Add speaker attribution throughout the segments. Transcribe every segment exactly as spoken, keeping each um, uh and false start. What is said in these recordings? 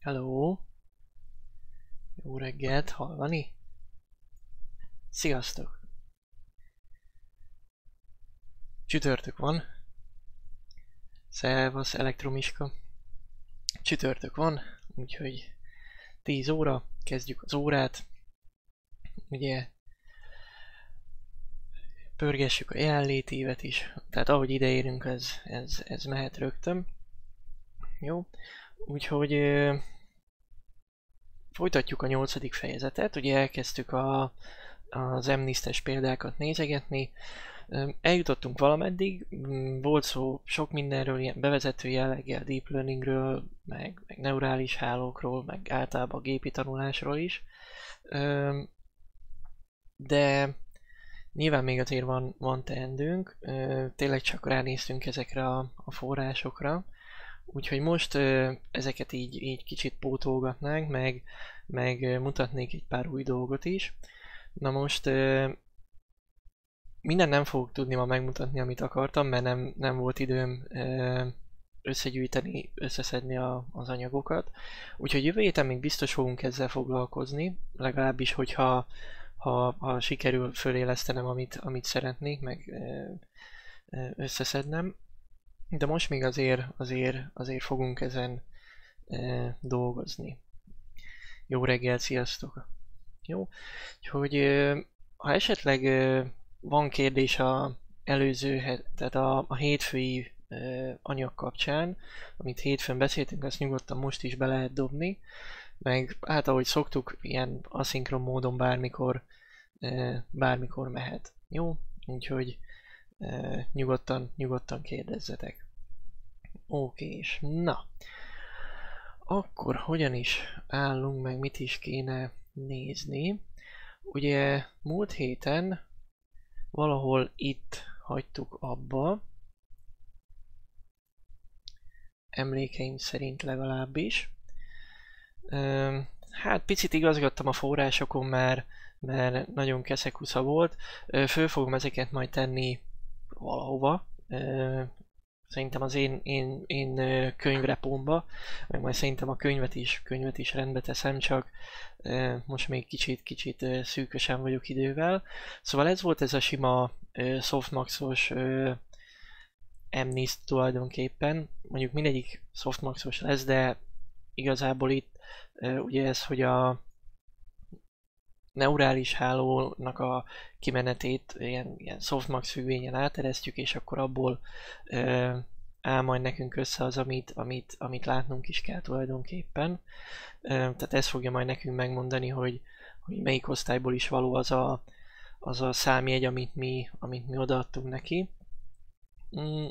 Speaker 1: Hello! Jó reggelt, hallani? Sziasztok! Csütörtök van. Szevasz, Elektromiska. Csütörtök van, úgyhogy tíz óra, kezdjük az órát. Ugye pörgessük a jelenlétévet is, tehát ahogy ideérünk, ez, ez, ez mehet rögtön. Jó, úgyhogy ö, folytatjuk a nyolcadik fejezetet, ugye elkezdtük a, az emnisztes példákat nézegetni. Eljutottunk valameddig, volt szó sok mindenről, ilyen bevezető jelleggel, deep learningről, meg, meg neurális hálókról, meg általában a gépi tanulásról is. De nyilván még azért van, van teendőnk, tényleg csak ránéztünk ezekre a, a forrásokra. Úgyhogy most ezeket így, így kicsit pótolgatnánk, meg, meg mutatnék egy pár új dolgot is. Na most minden nem fogok tudni ma megmutatni, amit akartam, mert nem, nem volt időm összegyűjteni, összeszedni a, az anyagokat. Úgyhogy jövő héten még biztos fogunk ezzel foglalkozni, legalábbis, hogyha ha, ha sikerül fölélesztenem, amit, amit szeretnék, meg összeszednem. De most még azért, azért, azért fogunk ezen dolgozni. Jó reggel, sziasztok! Jó, úgyhogy ha esetleg van kérdés a előző, tehát a, a hétfői uh, anyag kapcsán, amit hétfőn beszéltünk, azt nyugodtan most is be lehet dobni, meg hát ahogy szoktuk, ilyen aszinkron módon bármikor, uh, bármikor mehet. Jó? Úgyhogy uh, nyugodtan, nyugodtan kérdezzetek. Oké, és na, akkor hogyan is állunk, meg mit is kéne nézni. Ugye múlt héten valahol itt hagytuk abba, emlékeim szerint legalábbis. Hát picit igazgattam a forrásokon, mert, mert nagyon keszekusza volt. Föl fogom ezeket majd tenni valahova. Szerintem az én, én, én könyvrepomba, meg majd szerintem a könyvet is, könyvet is rendbe teszem, csak most még kicsit, kicsit szűkösen vagyok idővel. Szóval ez volt ez a sima softmaxos emniszt tulajdonképpen. Mondjuk mindegyik softmaxos lesz, de igazából itt ugye ez, hogy a neurális hálónak a kimenetét ilyen, ilyen softmax függvényen áteresztjük, és akkor abból ö, áll majd nekünk össze az, amit, amit, amit látnunk is kell tulajdonképpen. Ö, tehát ez fogja majd nekünk megmondani, hogy, hogy melyik osztályból is való az a, az a számjegy, amit mi, amit mi odaadtunk neki. Mm.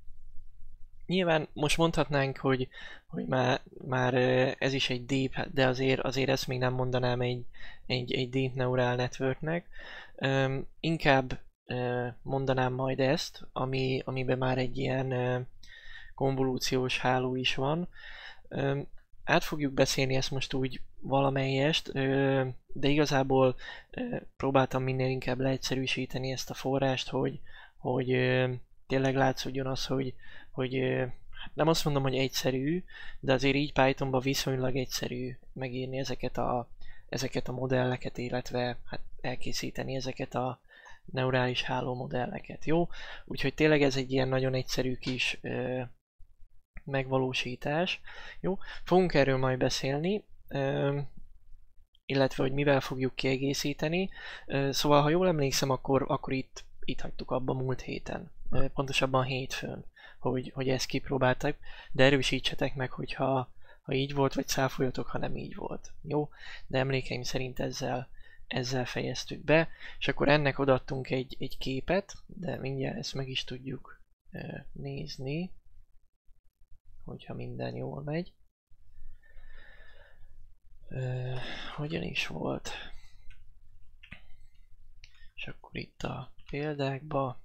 Speaker 1: Nyilván most mondhatnánk, hogy, hogy már, már ez is egy deep, de azért, azért ezt még nem mondanám egy, egy, egy deep neural networknek. Um, inkább uh, mondanám majd ezt, ami, amiben már egy ilyen uh, konvolúciós háló is van. Um, át fogjuk beszélni ezt most úgy valamelyest, uh, de igazából uh, próbáltam minél inkább leegyszerűsíteni ezt a forrást, hogy, hogy uh, tényleg látszódjon az, hogy hogy nem azt mondom, hogy egyszerű, de azért így Pythonban viszonylag egyszerű megírni ezeket a, ezeket a modelleket, illetve hát elkészíteni ezeket a neurális háló modelleket, jó? Úgyhogy tényleg ez egy ilyen nagyon egyszerű kis ö, megvalósítás, jó? Fogunk erről majd beszélni, ö, illetve hogy mivel fogjuk kiegészíteni. Ö, szóval, ha jól emlékszem, akkor, akkor itt, itt hagytuk abba múlt héten, ö, pontosabban hétfőn. Hogy, hogy ezt kipróbáltak, de erősítsetek meg, hogyha ha így volt, vagy cáfoljatok, ha nem így volt. Jó? De emlékeim szerint ezzel, ezzel fejeztük be, és akkor ennek odaadtunk egy, egy képet, de mindjárt ezt meg is tudjuk e, nézni, hogyha minden jól megy. E, hogyan is volt? És akkor itt a példákba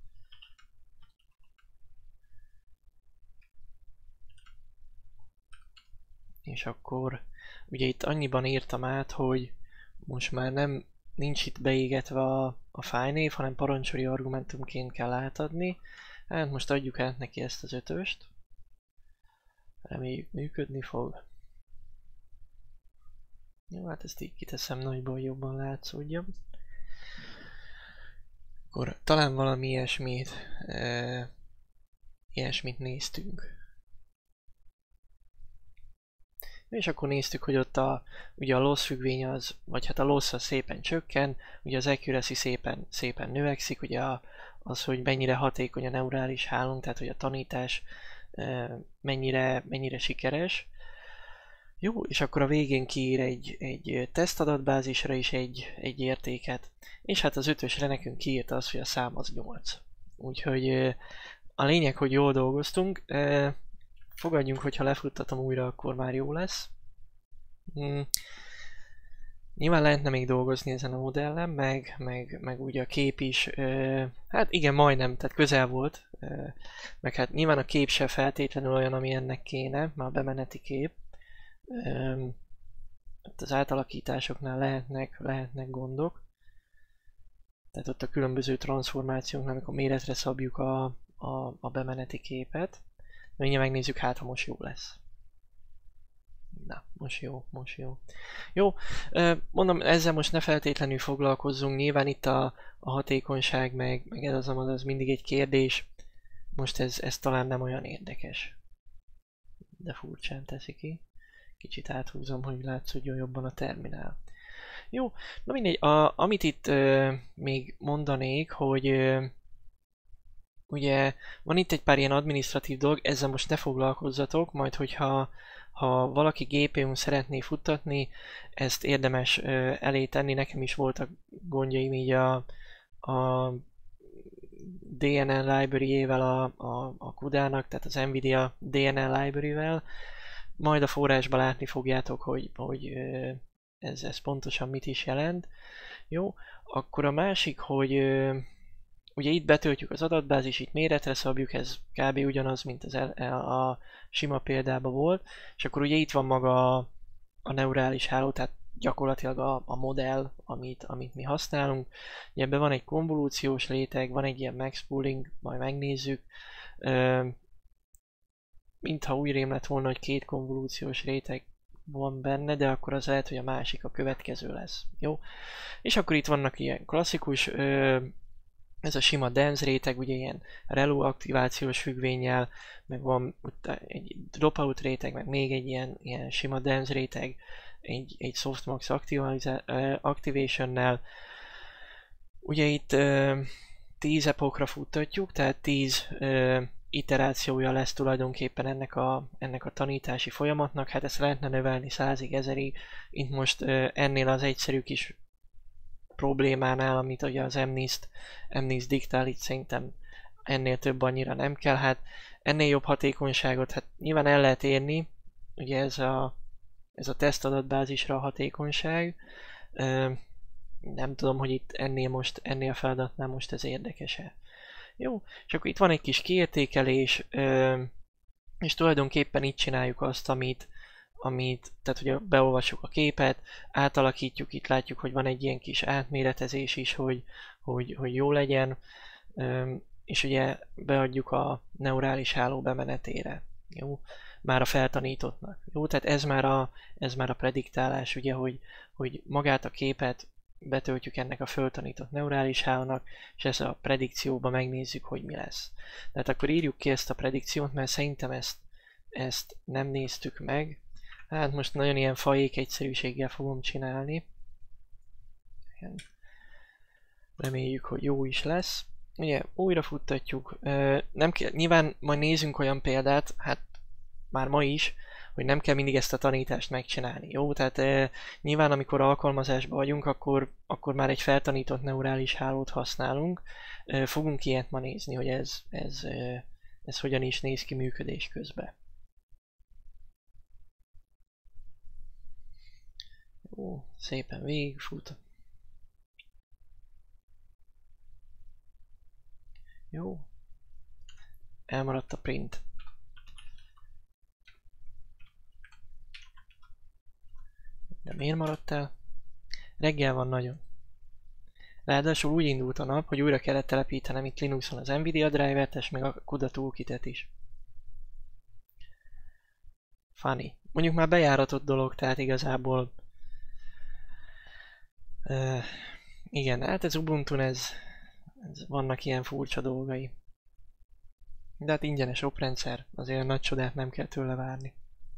Speaker 1: és akkor ugye itt annyiban írtam át, hogy most már nem nincs itt beégetve a, a fájlnév, hanem parancsori argumentumként kell átadni. Hát most adjuk át neki ezt az ötöst. Reméljük működni fog. Jó, hát ezt így kiteszem nagyból, jobban látszódjon. Akkor talán valami ilyesmit, e, ilyesmit néztünk. És akkor néztük, hogy ott a, ugye a loss függvény az, vagy hát a loss az szépen csökken, ugye az accuracy szépen, szépen növekszik, ugye a, az, hogy mennyire hatékony a neurális hálónk, tehát hogy a tanítás e, mennyire, mennyire sikeres. Jó, és akkor a végén kiír egy, egy tesztadatbázisra is egy, egy értéket, és hát az ötösre nekünk kiírta azt, hogy a szám az nyolc. Úgyhogy a lényeg, hogy jól dolgoztunk. Fogadjunk, hogyha lefuttatom újra, akkor már jó lesz. Hmm. Nyilván lehetne még dolgozni ezen a modellen, meg, meg, meg ugye a kép is, hát igen, majdnem, tehát közel volt, meg hát nyilván a kép se feltétlenül olyan, ami ennek kéne, már a bemeneti kép. Az átalakításoknál lehetnek, lehetnek gondok. Tehát ott a különböző transformációknál, amikor méretre szabjuk a, a, a bemeneti képet. Mindjárt megnézzük, hát ha most jó lesz. Na, most jó, most jó. Jó, mondom, ezzel most ne feltétlenül foglalkozzunk. Nyilván itt a, a hatékonyság, meg, meg ez az, az mindig egy kérdés. Most ez, ez talán nem olyan érdekes. De furcsán teszi ki. Kicsit áthúzom, hogy látszódjon jobban a terminál. Jó, na mindegy, a, amit itt ö, még mondanék, hogy ö, ugye van itt egy pár ilyen adminisztratív dolog, ezzel most ne foglalkozzatok, majd hogyha ha valaki gé pé ún szeretné futtatni, ezt érdemes ö, elé tenni, nekem is voltak gondjaim így a, a dé en en library-ével a, a, a kudának, tehát az Nvidia dé en en library-vel. Majd a forrásban látni fogjátok, hogy, hogy ez, ez pontosan mit is jelent. Jó, akkor a másik, hogy ugye itt betöltjük az adatbázis, itt méretre szabjuk, ez kb. Ugyanaz, mint az el, a, a sima példában volt, és akkor ugye itt van maga a, a neurális háló, tehát gyakorlatilag a, a modell, amit, amit mi használunk. Ugye ebben van egy konvolúciós réteg, van egy ilyen max pooling, majd megnézzük. Mintha úgy rém lett volna, hogy két konvolúciós réteg van benne, de akkor az lehet, hogy a másik a következő lesz. Jó? És akkor itt vannak ilyen klasszikus, ö, ez a sima dense réteg, ugye ilyen relu aktivációs függvénnyel, meg van egy dropout réteg, meg még egy ilyen, ilyen sima dense réteg, egy, egy softmax activationnel. Ugye itt ö, tíz epokra futtatjuk, tehát tíz ö, iterációja lesz tulajdonképpen ennek a, ennek a tanítási folyamatnak, hát ezt lehetne növelni százig, ezerig. Itt most ö, ennél az egyszerű kis problémánál, amit ugye az mniszt, mniszt diktál, itt szerintem ennél több annyira nem kell. Hát ennél jobb hatékonyságot hát nyilván el lehet érni, ugye ez a, ez a tesztadatbázisra a hatékonyság. Ö, nem tudom, hogy itt ennél most, ennél a feladatnál most ez érdekes-e. Jó, és akkor itt van egy kis kiértékelés, és tulajdonképpen itt csináljuk azt, amit, amit tehát ugye beolvassuk a képet, átalakítjuk, itt látjuk, hogy van egy ilyen kis átméretezés is, hogy, hogy, hogy jó legyen, és ugye beadjuk a neurális háló bemenetére. Jó, már a feltanítottnak. Jó, tehát ez már a, ez már a prediktálás, ugye, hogy, hogy magát a képet betöltjük ennek a föltanított neurális hálónak, és ezt a predikcióba megnézzük, hogy mi lesz. Tehát akkor írjuk ki ezt a predikciót, mert szerintem ezt, ezt nem néztük meg. Hát most nagyon ilyen fajék egyszerűséggel fogom csinálni. Reméljük, hogy jó is lesz. Ugye, újra futtatjuk. Nem kell, nyilván majd nézzünk olyan példát, hát már ma is, hogy nem kell mindig ezt a tanítást megcsinálni. Jó, tehát e, nyilván amikor alkalmazásban vagyunk, akkor, akkor már egy feltanított neurális hálót használunk. E, fogunk ilyet ma nézni, hogy ez, ez, e, ez hogyan is néz ki működés közben. Jó, szépen végigfut. Jó. Elmaradt a print. De miért maradt el? Reggel van nagyon. Ráadásul úgy indult a nap, hogy újra kellett telepítenem itt Linuxon az Nvidia drivert, és meg a CUDA toolkitet is. Funny. Mondjuk már bejáratott dolog, tehát igazából Uh, igen, hát ez Ubuntu-n ez, ez, vannak ilyen furcsa dolgai. De hát ingyenes oprendszer, azért nagy csodát nem kell tőle várni.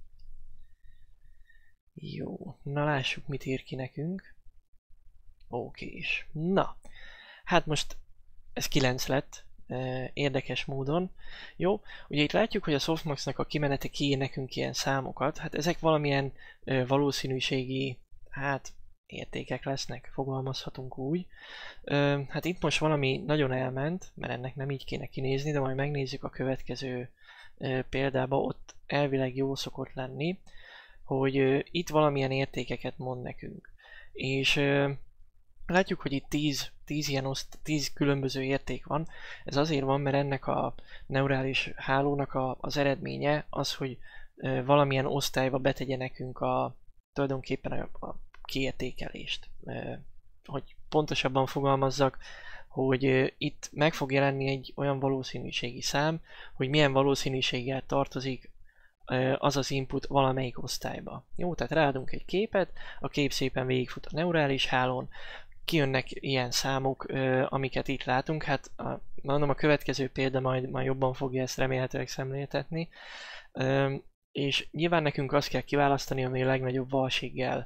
Speaker 1: Jó, na lássuk, mit ír ki nekünk. Okés. Na, hát most ez kilenc lett, érdekes módon. Jó, ugye itt látjuk, hogy a Softmax-nak a kimenete kiír nekünk ilyen számokat. Hát ezek valamilyen valószínűségi, hát értékek lesznek, fogalmazhatunk úgy. Hát itt most valami nagyon elment, mert ennek nem így kéne kinézni, de majd megnézzük a következő példába, ott elvileg jó szokott lenni, hogy itt valamilyen értékeket mond nekünk. És látjuk, hogy itt tíz, tíz, ilyen oszt, tíz különböző érték van. Ez azért van, mert ennek a neurális hálónak a, az eredménye az, hogy valamilyen osztályba betegye nekünk a, tulajdonképpen a, a kiértékelést. Hogy pontosabban fogalmazzak, hogy itt meg fog jelenni egy olyan valószínűségi szám, hogy milyen valószínűséggel tartozik az az input valamelyik osztályba. Jó, tehát ráadunk egy képet, a kép szépen végigfut a neurális hálón, kijönnek ilyen számok, amiket itt látunk, hát a, mondom, a következő példa majd, majd jobban fogja ezt remélhetőleg szemléltetni, és nyilván nekünk azt kell kiválasztani, ami a legnagyobb valóséggel,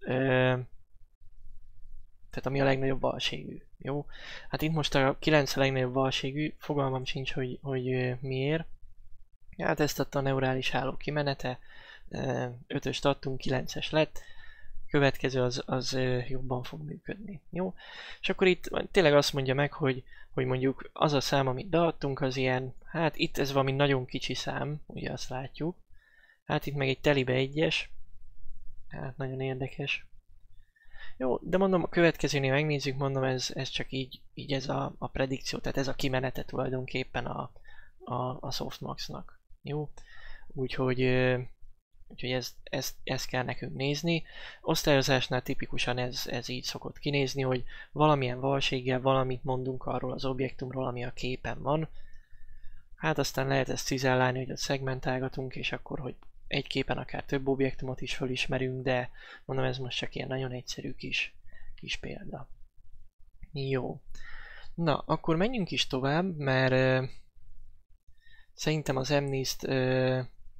Speaker 1: tehát ami a legnagyobb valóségű. Jó? Hát itt most a kilenc a legnagyobb valóségű, fogalmam sincs, hogy, hogy miért. Hát ezt adta a neurális háló kimenete, ötöst adtunk, kilences lett, következő az, az jobban fog működni. Jó? És akkor itt tényleg azt mondja meg, hogy, hogy mondjuk az a szám, amit beadtunk, az ilyen, hát itt ez valami nagyon kicsi szám, ugye azt látjuk. Hát itt meg egy telibe egyes, hát nagyon érdekes. Jó, de mondom, a következőnél megnézzük, mondom, ez, ez csak így, így ez a, a predikció, tehát ez a kimenete tulajdonképpen a, a, a Softmax-nak. Jó? Úgyhogy, úgyhogy ezt, ezt, ezt kell nekünk nézni. Osztályozásnál tipikusan ez, ez így szokott kinézni, hogy valamilyen valóséggel valamit mondunk arról az objektumról, ami a képen van. Hát aztán lehet ezt cizellálni, hogy ott szegmentálgatunk, és akkor, hogy egy képen akár több objektumot is felismerünk, de mondom, ez most csak ilyen nagyon egyszerű kis, kis példa. Jó. Na, akkor menjünk is tovább, mert uh, szerintem az MNIST uh,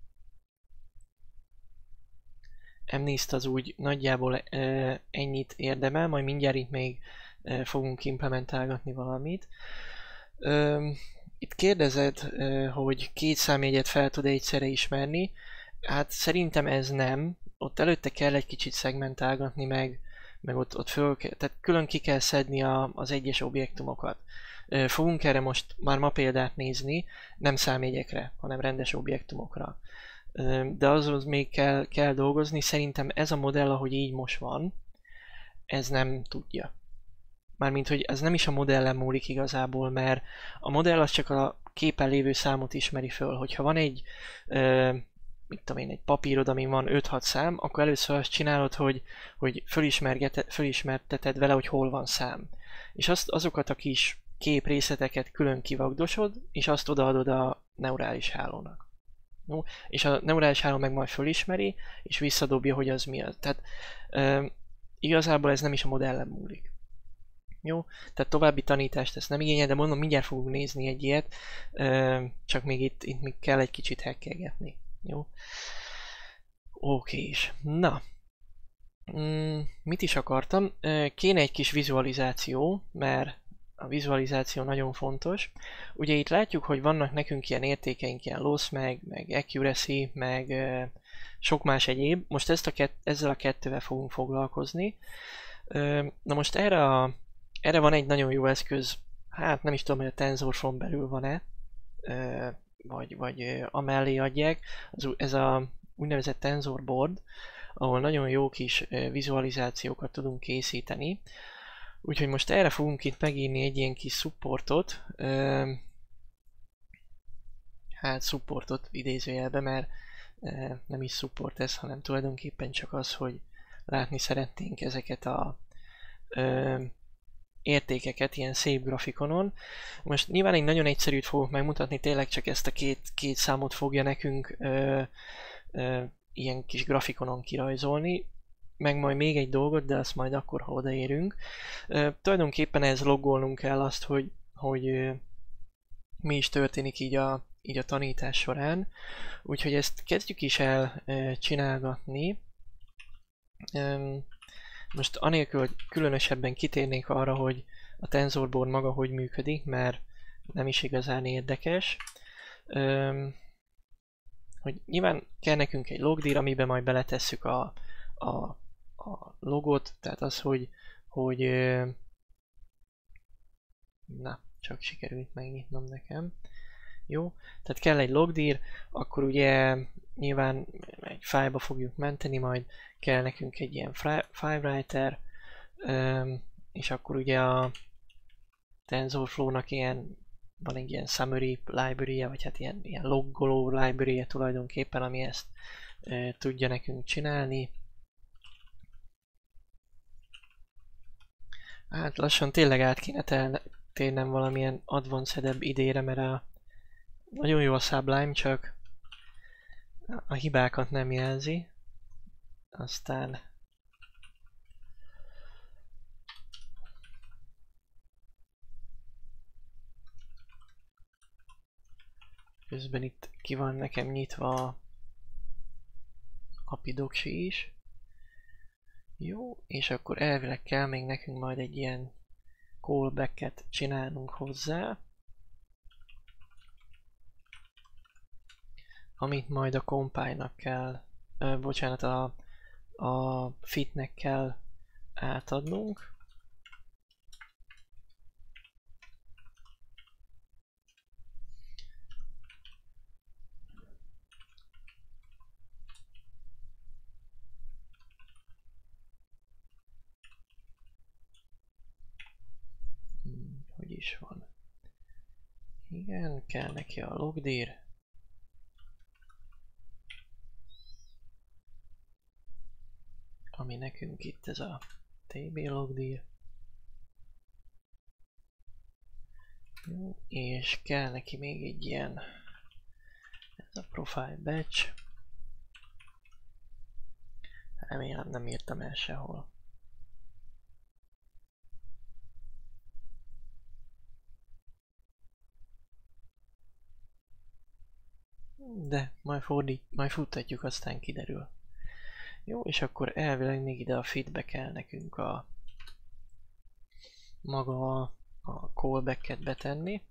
Speaker 1: MNIST az úgy nagyjából uh, ennyit érdemel, majd mindjárt itt még uh, fogunk implementálgatni valamit. Uh, itt kérdezed, uh, hogy két számjegyet fel tud egyszerre ismerni. Hát szerintem ez nem. Ott előtte kell egy kicsit szegmentálgatni, meg, meg ott, ott föl kell, tehát külön ki kell szedni a, az egyes objektumokat. Fogunk erre most már ma példát nézni, nem számjegyekre, hanem rendes objektumokra. De azhoz még kell, kell dolgozni, szerintem ez a modell, ahogy így most van, ez nem tudja. Mármint, hogy ez nem is a modellen múlik igazából, mert a modell az csak a képen lévő számot ismeri föl. Hogyha van egy mit tudom én, egy papírod, amin van öt-hat szám, akkor először azt csinálod, hogy, hogy fölismerteted vele, hogy hol van szám. És azt, azokat a kis képrészleteket külön kivagdosod, és azt odaadod a neurális hálónak. Jó? És a neurális háló meg majd fölismeri, és visszadobja, hogy az mi az. Tehát e, igazából ez nem is a modellen múlik. Jó? Tehát további tanítást ezt nem igényel, de mondom, mindjárt fogunk nézni egy ilyet, e, csak még itt, itt még kell egy kicsit hekkelgetni. Jó. Okés. Na. Mm, mit is akartam? Kéne egy kis vizualizáció, mert a vizualizáció nagyon fontos. Ugye itt látjuk, hogy vannak nekünk ilyen értékeink, ilyen loss, meg, meg accuracy, meg uh, sok más egyéb. Most ezt a kett, ezzel a kettővel fogunk foglalkozni. Uh, na most erre, a, erre van egy nagyon jó eszköz, hát nem is tudom, hogy a TensorFlow belül van-e, uh, vagy, vagy amellé adják, az, ez a úgynevezett Tensor Board, ahol nagyon jó kis vizualizációkat tudunk készíteni. Úgyhogy most erre fogunk itt megírni egy ilyen kis supportot, hát supportot idézőjelbe, mert nem is support ez, hanem tulajdonképpen csak az, hogy látni szeretnénk ezeket a értékeket ilyen szép grafikonon. Most nyilván egy nagyon egyszerűt fogok megmutatni, tényleg csak ezt a két, két számot fogja nekünk ö, ö, ilyen kis grafikonon kirajzolni. meg majd még egy dolgot, de azt majd akkor, ha odaérünk. Uh, tulajdonképpen ez loggolnunk kell azt, hogy, hogy uh, mi is történik így a, így a tanítás során. Úgyhogy ezt kezdjük is el uh, csinálgatni. Um, most anélkül, hogy különösebben kitérnénk arra, hogy a TensorBoard maga hogy működik, mert nem is igazán érdekes. Um, hogy nyilván kell nekünk egy logdir, amiben majd beletesszük a, a, a logot, tehát az, hogy, hogy na, csak sikerült megnyitnom nekem. Jó, tehát kell egy logdir, akkor ugye nyilván egy fájlba fogjuk menteni, majd kell nekünk egy ilyen FileWriter, és akkor ugye a TensorFlow-nak ilyen, van egy ilyen summary library-je, vagy hát ilyen, ilyen loggoló library-je tulajdonképpen, ami ezt e, tudja nekünk csinálni. Hát lassan tényleg át kéne térnem valamilyen advanced-ebb idére, mert a, nagyon jó a Sublime, csak a hibákat nem jelzi. Aztán közben itt ki van nekem nyitva a apidoksi is. Jó, és akkor elvileg kell még nekünk majd egy ilyen callback-et csinálnunk hozzá, amit majd a compile-nak kell, ö, bocsánat, a, a fitnek kell átadnunk. Hogy is van? Igen, kell neki a logdir. Ami nekünk itt ez a tb logdir. Jó, és kell neki még egy ilyen, ez a profile batch. Remélem nem írtam el sehol. De majd fordít, majd futtatjuk, aztán kiderül. Jó, és akkor elvileg még ide a feedbe kell nekünk a maga a, a callback-et betenni.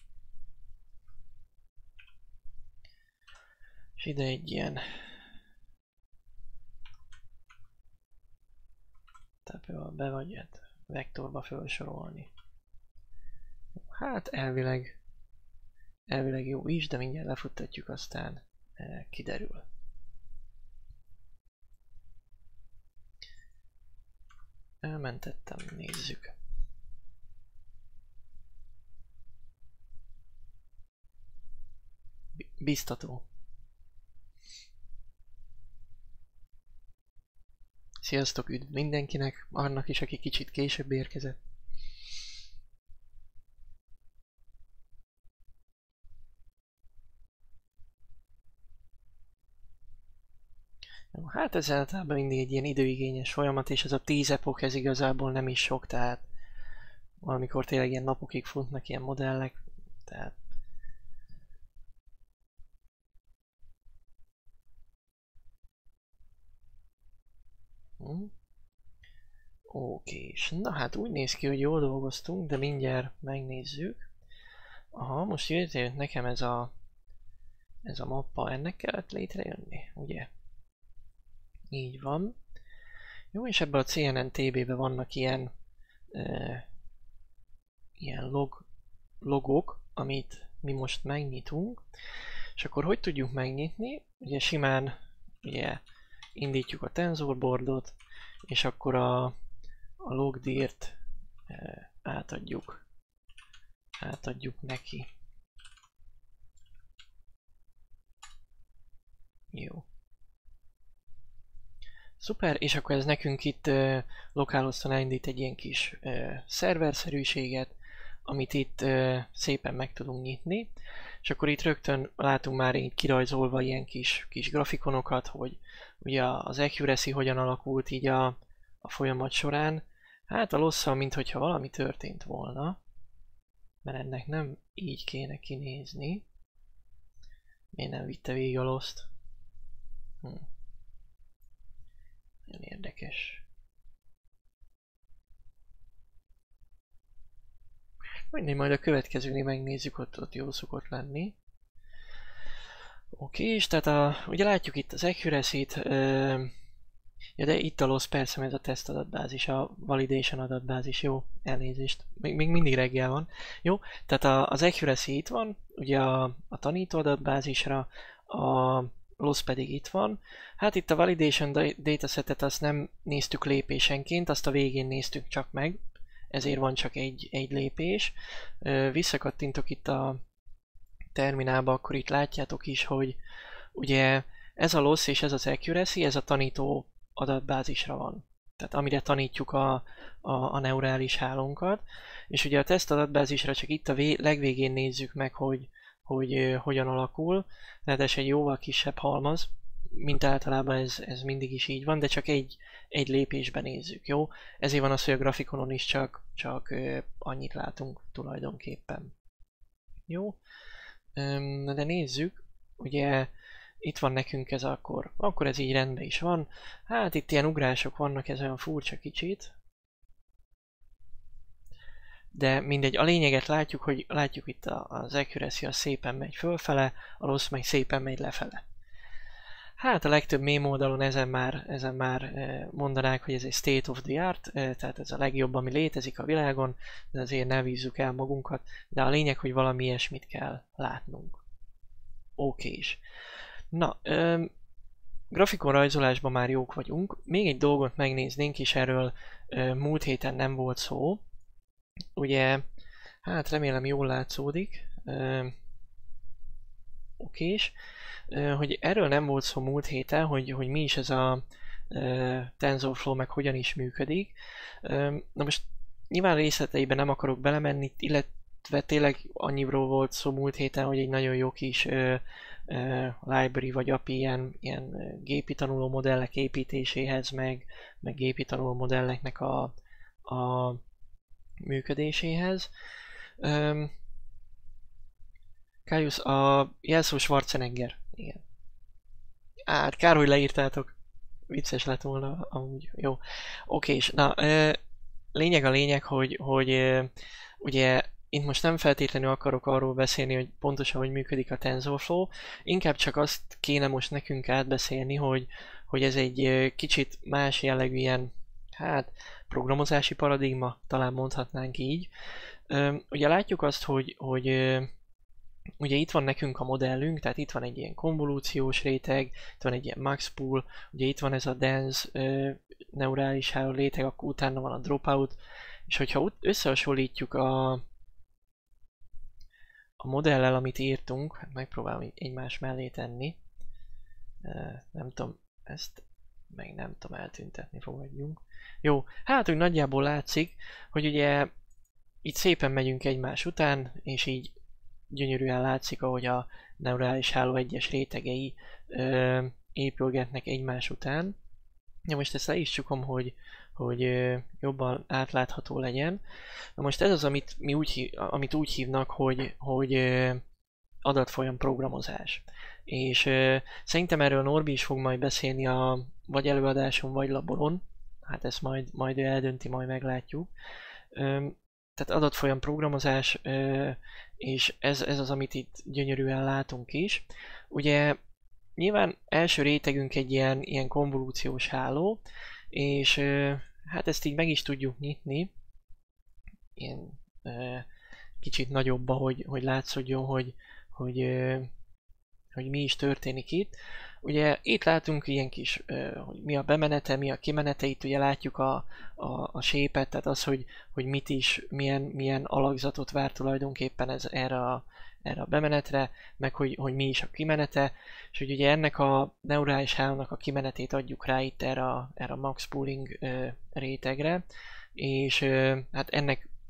Speaker 1: És ide egy ilyen tehát be vagy hát vektorba felsorolni. Hát elvileg elvileg jó is, de mindjárt lefuttatjuk, aztán eh, kiderül. Elmentettem, nézzük. Biztató. Sziasztok, üdv mindenkinek, annak is, aki kicsit később érkezett. Jó, hát ez általában mindig egy ilyen időigényes folyamat, és ez a tíz epok, ez igazából nem is sok, tehát valamikor tényleg ilyen napokig futnak ilyen modellek, tehát hm. Oké, na hát úgy néz ki, hogy jól dolgoztunk, de mindjárt megnézzük. Aha, most jött nekem ez a ez a mappa, ennek kellett létrejönni, ugye? Így van. Jó, és ebben a cé en en té bé-ben vannak ilyen e, ilyen log, logok, amit mi most megnyitunk. És akkor hogy tudjuk megnyitni? Ugye simán ugye, indítjuk a TensorBoardot, és akkor a, a logdirt e, átadjuk, átadjuk neki. Jó. Szuper, és akkor ez nekünk itt uh, lokálhosszon elindít egy ilyen kis uh, szerverszerűséget, amit itt ö, szépen meg tudunk nyitni, és akkor itt rögtön látunk már így kirajzolva ilyen kis, kis grafikonokat, hogy ugye az accuracy hogyan alakult így a, a folyamat során. Hát a losszal, mintha valami történt volna, mert ennek nem így kéne kinézni. Miért nem vitte végig a lost? Hm. Nagyon érdekes. Mindegy, majd a következőnél megnézzük, ott, ott jó szokott lenni. Oké, és tehát a, ugye látjuk itt az accuracy-t, ö, ja, de itt a loss persze, ez a teszt adatbázis, a validation adatbázis, jó, elnézést, még, még mindig reggel van. Jó, tehát a, az accuracy itt van, ugye a, a tanító adatbázisra, a loss pedig itt van. Hát itt a validation datasetet azt nem néztük lépésenként, azt a végén néztük csak meg, ezért van csak egy, egy lépés. Visszakattintok itt a terminálba, akkor itt látjátok is, hogy ugye ez a loss és ez az accuracy, ez a tanító adatbázisra van. Tehát amire tanítjuk a, a, a neurális hálónkat. És ugye a teszt adatbázisra csak itt a vé, legvégén nézzük meg, hogy, hogy uh, hogyan alakul. Ráadásul egy jóval kisebb halmaz, mint általában ez, ez mindig is így van, de csak egy, egy lépésben nézzük, jó? Ezért van az, hogy a grafikonon is csak, csak uh, annyit látunk tulajdonképpen. Jó? Um, de nézzük, ugye itt van nekünk ez akkor, akkor ez így rendben is van. Hát itt ilyen ugrások vannak, ez olyan furcsa kicsit. De mindegy, a lényeget látjuk, hogy látjuk itt az accuracy az szépen megy fölfele, a loss meg szépen megy lefele. Hát a legtöbb mém oldalon ezen már, ezen már mondanák, hogy ez egy state of the art, tehát ez a legjobb, ami létezik a világon, de azért ne vízzuk el magunkat, de a lényeg, hogy valami ilyesmit kell látnunk. Oké is. Na, öm, grafikonrajzolásban már jók vagyunk. Még egy dolgot megnéznénk, és erről öm, múlt héten nem volt szó. Ugye, hát remélem jól látszódik. Öm, okés. Öm, hogy erről nem volt szó múlt héten, hogy, hogy mi is ez a öm, TensorFlow, meg hogyan is működik. Öm, na most nyilván részleteiben nem akarok belemenni, illetve tényleg annyiról volt szó múlt héten, hogy egy nagyon jó kis öm, library vagy á pé i ilyen, ilyen gépi tanuló modellek építéséhez, meg, meg gépi tanuló modelleknek a, a működéséhez. Um, Caius, a jelszó Schwarzenegger. Igen. Hát kár, hogy leírtátok. Vicces lett volna amúgy. Jó. Oké, és na, lényeg a lényeg, hogy, hogy ugye itt most nem feltétlenül akarok arról beszélni, hogy pontosan hogy működik a TensorFlow, inkább csak azt kéne most nekünk átbeszélni, hogy, hogy ez egy kicsit más jellegű ilyen, hát programozási paradigma, talán mondhatnánk így. Ugye látjuk azt, hogy, hogy ugye itt van nekünk a modellünk, tehát itt van egy ilyen konvolúciós réteg, itt van egy ilyen max pool, ugye itt van ez a dense neurális háló réteg, akkor utána van a dropout, és hogyha összehasonlítjuk a a modellel, amit írtunk, hát megpróbálom egymás mellé tenni. Nem tudom, ezt meg nem tudom eltüntetni, fogadjunk. Jó, hát úgy nagyjából látszik, hogy ugye itt szépen megyünk egymás után, és így gyönyörűen látszik, ahogy a neurális háló egyes rétegei ö, épülgetnek egymás után. Ja, most ezt le is csukom, hogy, hogy jobban átlátható legyen. Na most ez az, amit, mi úgy, hív, amit úgy hívnak, hogy, hogy adatfolyam programozás. És szerintem erről Norbi is fog majd beszélni a vagy előadáson, vagy laboron. Hát ezt majd, majd ő eldönti, majd meglátjuk. Tehát adatfolyam programozás, és ez, ez az, amit itt gyönyörűen látunk is. Ugye nyilván első rétegünk egy ilyen, ilyen konvolúciós háló, és hát ezt így meg is tudjuk nyitni, ilyen kicsit nagyobba, hogy, hogy látszódjon, hogy, hogy, hogy mi is történik itt. Ugye itt látunk ilyen kis, hogy mi a bemenete, mi a kimenete, itt ugye látjuk a, a, a shape-et, tehát az, hogy, hogy mit is, milyen, milyen alakzatot vár tulajdonképpen ez erre a, erre a bemenetre, meg hogy, hogy mi is a kimenete, és hogy ugye ennek a neurális hálónak a kimenetét adjuk rá itt erre a, erre a max pooling ö, rétegre, és ö, hát ennek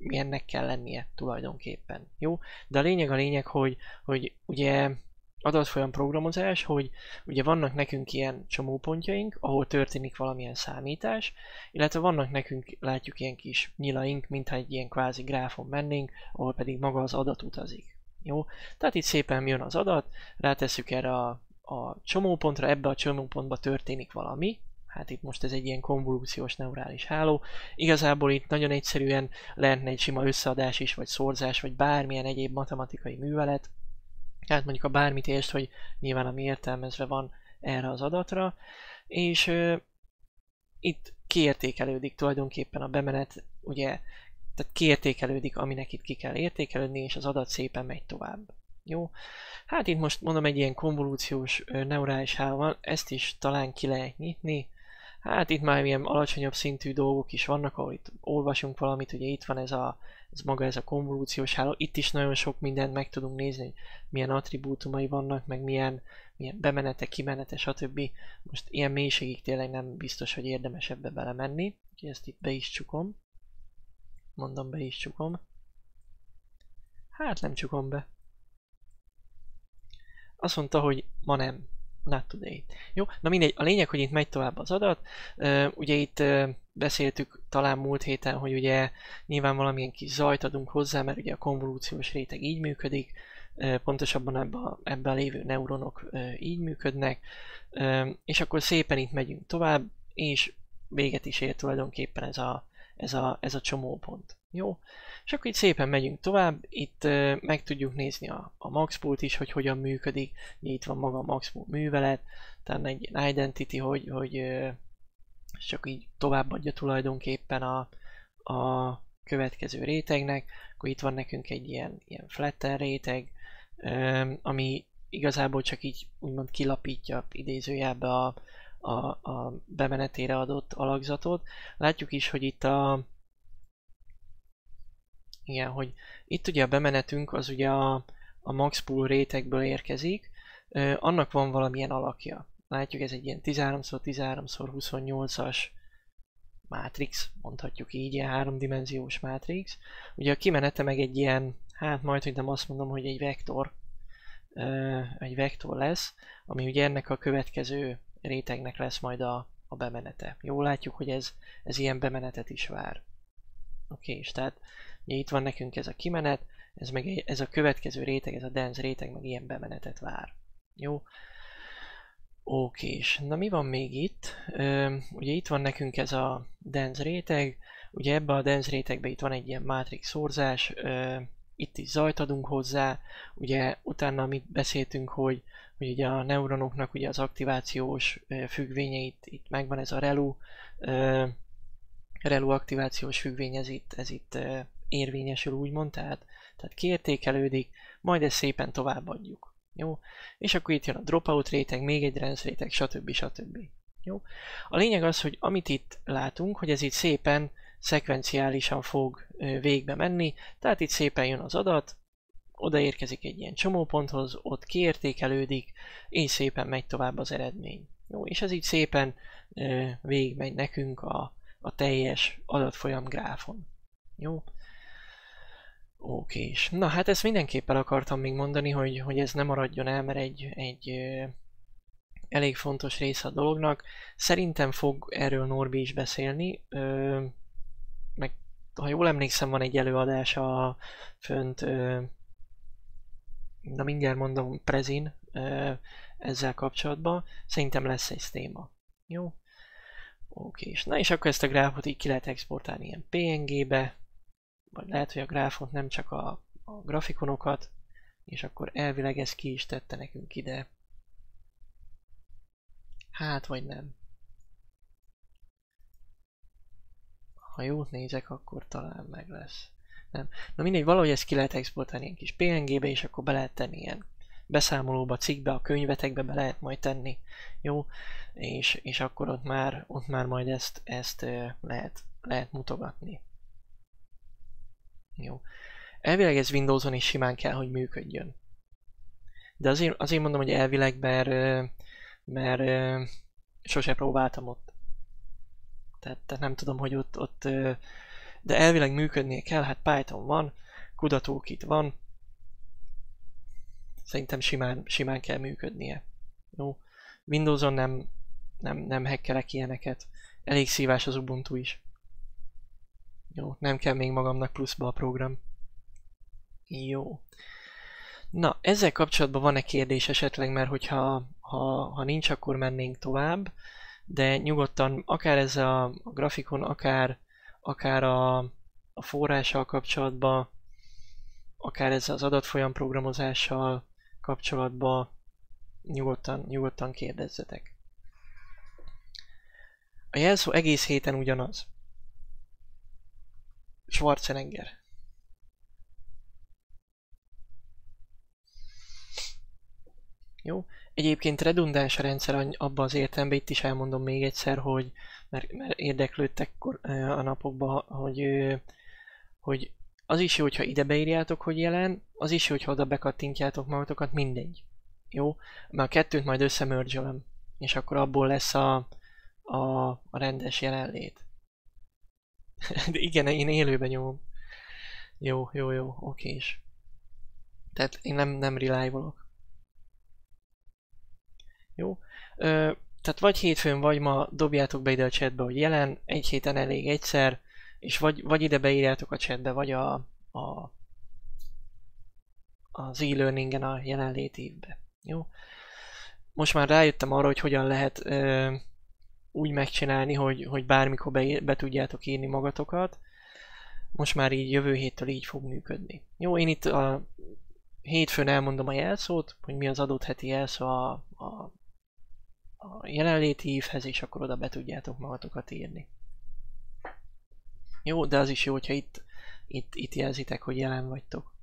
Speaker 1: milyennek kell lennie tulajdonképpen. Jó? De a lényeg a lényeg, hogy, hogy ugye adatfolyam programozás, hogy ugye vannak nekünk ilyen csomópontjaink, ahol történik valamilyen számítás, illetve vannak nekünk, látjuk ilyen kis nyilaink, mintha egy ilyen kvázi gráfon mennénk, ahol pedig maga az adat utazik. Jó? Tehát itt szépen jön az adat, rátesszük erre a, a csomópontra, ebbe a csomópontba történik valami, hát itt most ez egy ilyen konvolúciós neurális háló. Igazából itt nagyon egyszerűen lehetne egy sima összeadás is, vagy szorzás, vagy bármilyen egyéb matematikai művelet. Hát mondjuk a bármit értsd, hogy nyilván ami értelmezve van erre az adatra, és ö, itt kiértékelődik tulajdonképpen a bemenet, ugye, tehát kiértékelődik, aminek itt ki kell értékelődni, és az adat szépen megy tovább. Jó? Hát itt most mondom egy ilyen konvolúciós neurális háló van, ezt is talán ki lehet nyitni. Hát itt már ilyen alacsonyabb szintű dolgok is vannak, ahol itt olvasunk valamit, ugye itt van ez a ez maga ez a konvolúciós háló. Itt is nagyon sok mindent meg tudunk nézni, hogy milyen attribútumai vannak, meg milyen, milyen bemenete, kimenete, stb. Most ilyen mélységig tényleg nem biztos, hogy érdemes ebbe belemenni. Úgyhogy ezt itt be is csukom. Mondom, be is csukom. Hát nem csukom be. Azt mondta, hogy ma nem. Not today. Jó, na mindegy, a lényeg, hogy itt megy tovább az adat. Uh, ugye itt uh, beszéltük talán múlt héten, hogy ugye nyilván valamilyen kis zajt adunk hozzá, mert ugye a konvolúciós réteg így működik, uh, pontosabban ebben ebbe a lévő neuronok uh, így működnek, uh, és akkor szépen itt megyünk tovább, és véget is ér tulajdonképpen ez a, ez a, ez a csomópont. Jó? És akkor itt szépen megyünk tovább, itt uh, meg tudjuk nézni a, a maxpool-t is, hogy hogyan működik. Itt van maga a maxpool művelet, tehát egy ilyen identity, hogy, hogy uh, csak így továbbadja tulajdonképpen a, a következő rétegnek. Akkor itt van nekünk egy ilyen, ilyen flatten réteg, um, ami igazából csak így úgymond kilapítja idézőjelbe a, a, a bemenetére adott alakzatot. Látjuk is, hogy itt a Igen, hogy itt ugye a bemenetünk az ugye a, a maxpool rétegből érkezik, ö, annak van valamilyen alakja. Látjuk, ez egy ilyen tizenhárom szor tizenhárom szor huszonnyolcas mátrix, mondhatjuk így, ilyen háromdimenziós mátrix. Ugye a kimenete meg egy ilyen, hát majd, hogy nem azt mondom, hogy egy vektor, ö, egy vektor lesz, ami ugye ennek a következő rétegnek lesz majd a, a bemenete. Jól látjuk, hogy ez, ez ilyen bemenetet is vár. Oké, és tehát ugye itt van nekünk ez a kimenet, ez, meg ez a következő réteg, ez a dense réteg, meg ilyen bemenetet vár. Jó? Oké, és na mi van még itt? Ö, ugye itt van nekünk ez a dense réteg, ugye ebbe a dense rétegbe itt van egy ilyen matrix szorzás, ö, itt is zajt adunk hozzá, ugye utána amit beszéltünk, hogy, hogy ugye a neuronoknak ugye az aktivációs függvénye itt, itt megvan ez a relu, ö, relu aktivációs függvény, ez itt, ez itt uh, érvényesül úgymond, tehát, tehát kiértékelődik, majd ezt szépen továbbadjuk. Jó? És akkor itt jön a dropout réteg, még egy dense réteg, stb. stb. Jó? A lényeg az, hogy amit itt látunk, hogy ez itt szépen szekvenciálisan fog uh, végbe menni, tehát itt szépen jön az adat, odaérkezik egy ilyen csomóponthoz, ott kiértékelődik, és szépen megy tovább az eredmény. Jó? És ez így szépen uh, végigmegy nekünk a a teljes adatfolyam gráfon. Jó? Oké. Na hát ezt mindenképpen akartam még mondani, hogy, hogy ez nem maradjon el, mert egy, egy ö, elég fontos része a dolognak. Szerintem fog erről Norbi is beszélni, ö, meg ha jól emlékszem, van egy előadása fönt, ö, na mindjárt mondom, Prezin ö, ezzel kapcsolatban. Szerintem lesz egy téma. Jó? Oké, és na és akkor ezt a gráfot így ki lehet exportálni ilyen pé en gé-be, vagy lehet, hogy a gráfot nem csak a, a grafikonokat, és akkor elvileg ez ki is tette nekünk ide. Hát, vagy nem. Ha jót nézek, akkor talán meg lesz. Nem. Na mindegy, valahogy ezt ki lehet exportálni ilyen kis pé en gé-be, és akkor be lehet tenni ilyen beszámolóba, cikkbe, a könyvetekbe be lehet majd tenni. Jó? És, és akkor ott már, ott már majd ezt, ezt lehet, lehet mutogatni. Jó. Elvileg ez Windowson is simán kell, hogy működjön. De azért, azért mondom, hogy elvileg, mert, mert sose próbáltam ott. Tehát, tehát nem tudom, hogy ott, ott de elvileg működnie kell, hát Python van, Kutatókit van, szerintem simán, simán kell működnie. Jó. Windowson nem, nem, nem hackerek ilyeneket. Elég szívás az Ubuntu is. Jó, nem kell még magamnak pluszba a program. Jó. Na, ezzel kapcsolatban van-e kérdés esetleg, mert hogyha ha, ha nincs, akkor mennénk tovább, de nyugodtan akár ezzel a, a grafikon, akár, akár a, a forrással kapcsolatban, akár ezzel az adatfolyam programozással kapcsolatban nyugodtan, nyugodtan kérdezzetek. A jelszó egész héten ugyanaz. Schwarzenegger. Jó. Egyébként redundáns a rendszer abban az értelemben, itt is elmondom még egyszer, hogy mert, mert érdeklődtek a napokban, hogy, hogy az is jó, hogyha ide beírjátok, hogy jelen, az is jó, hogyha oda bekattintjátok magatokat, mindegy. Jó? Mert a kettőt majd összemörgyölöm, és akkor abból lesz a, a, a rendes jelenlét. De igen, én élőben nyomom. Jó, jó, jó, okés. Tehát én nem, nem relive-olok. Jó. Ö, tehát vagy hétfőn, vagy ma dobjátok be ide a chatbe, hogy jelen, egy héten elég egyszer, és vagy, vagy ide beírjátok a chatbe, vagy a, a az e-learningen a jelenléti évbe. Jó. Most már rájöttem arra, hogy hogyan lehet ö, úgy megcsinálni, hogy, hogy bármikor be, be tudjátok írni magatokat. Most már így jövő héttől így fog működni. Jó, én itt a hétfőn elmondom a jelszót, hogy mi az adott heti jelszó a, a, a jelenléti évhez, és akkor oda be tudjátok magatokat írni. Jó, de az is jó, hogyha itt, itt, itt jelzitek, hogy jelen vagytok.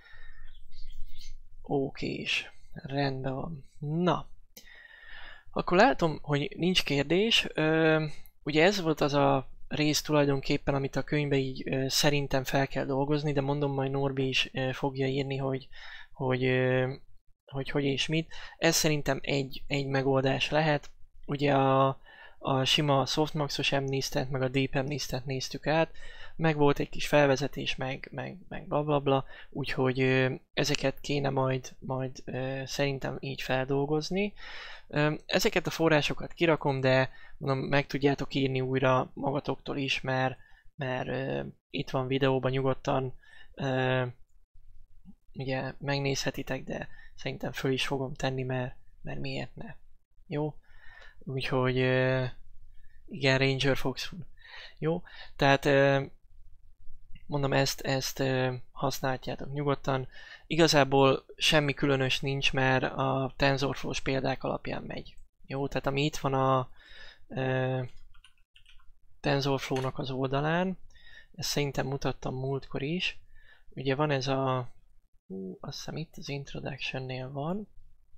Speaker 1: Okés, rendben van. Na, akkor látom, hogy nincs kérdés. Ö, ugye ez volt az a rész tulajdonképpen, amit a könyvbe így ö, szerintem fel kell dolgozni, de mondom, majd Norbi is ö, fogja írni, hogy hogy, ö, hogy hogy és mit. Ez szerintem egy, egy megoldás lehet. Ugye a, a sima softmaxos mnistet, meg a deep mnistet néztük át, meg volt egy kis felvezetés, meg, meg, meg blablabla, bla, bla, úgyhogy ö, ezeket kéne majd, majd ö, szerintem így feldolgozni. Ö, ezeket a forrásokat kirakom, de mondom, meg tudjátok írni újra magatoktól is, mert, mert ö, itt van videóban nyugodtan, ö, ugye megnézhetitek, de szerintem föl is fogom tenni, mert, mert miért ne. Jó? Úgyhogy ö, igen, Ranger Fox. Jó? Tehát ö, mondom, ezt, ezt használjátok nyugodtan. Igazából semmi különös nincs, mert a TensorFlow-s példák alapján megy. Jó, tehát ami itt van a e, TensorFlow-nak az oldalán, ezt szerintem mutattam múltkor is. Ugye van ez a, hú, azt hiszem itt az Introduction-nél van.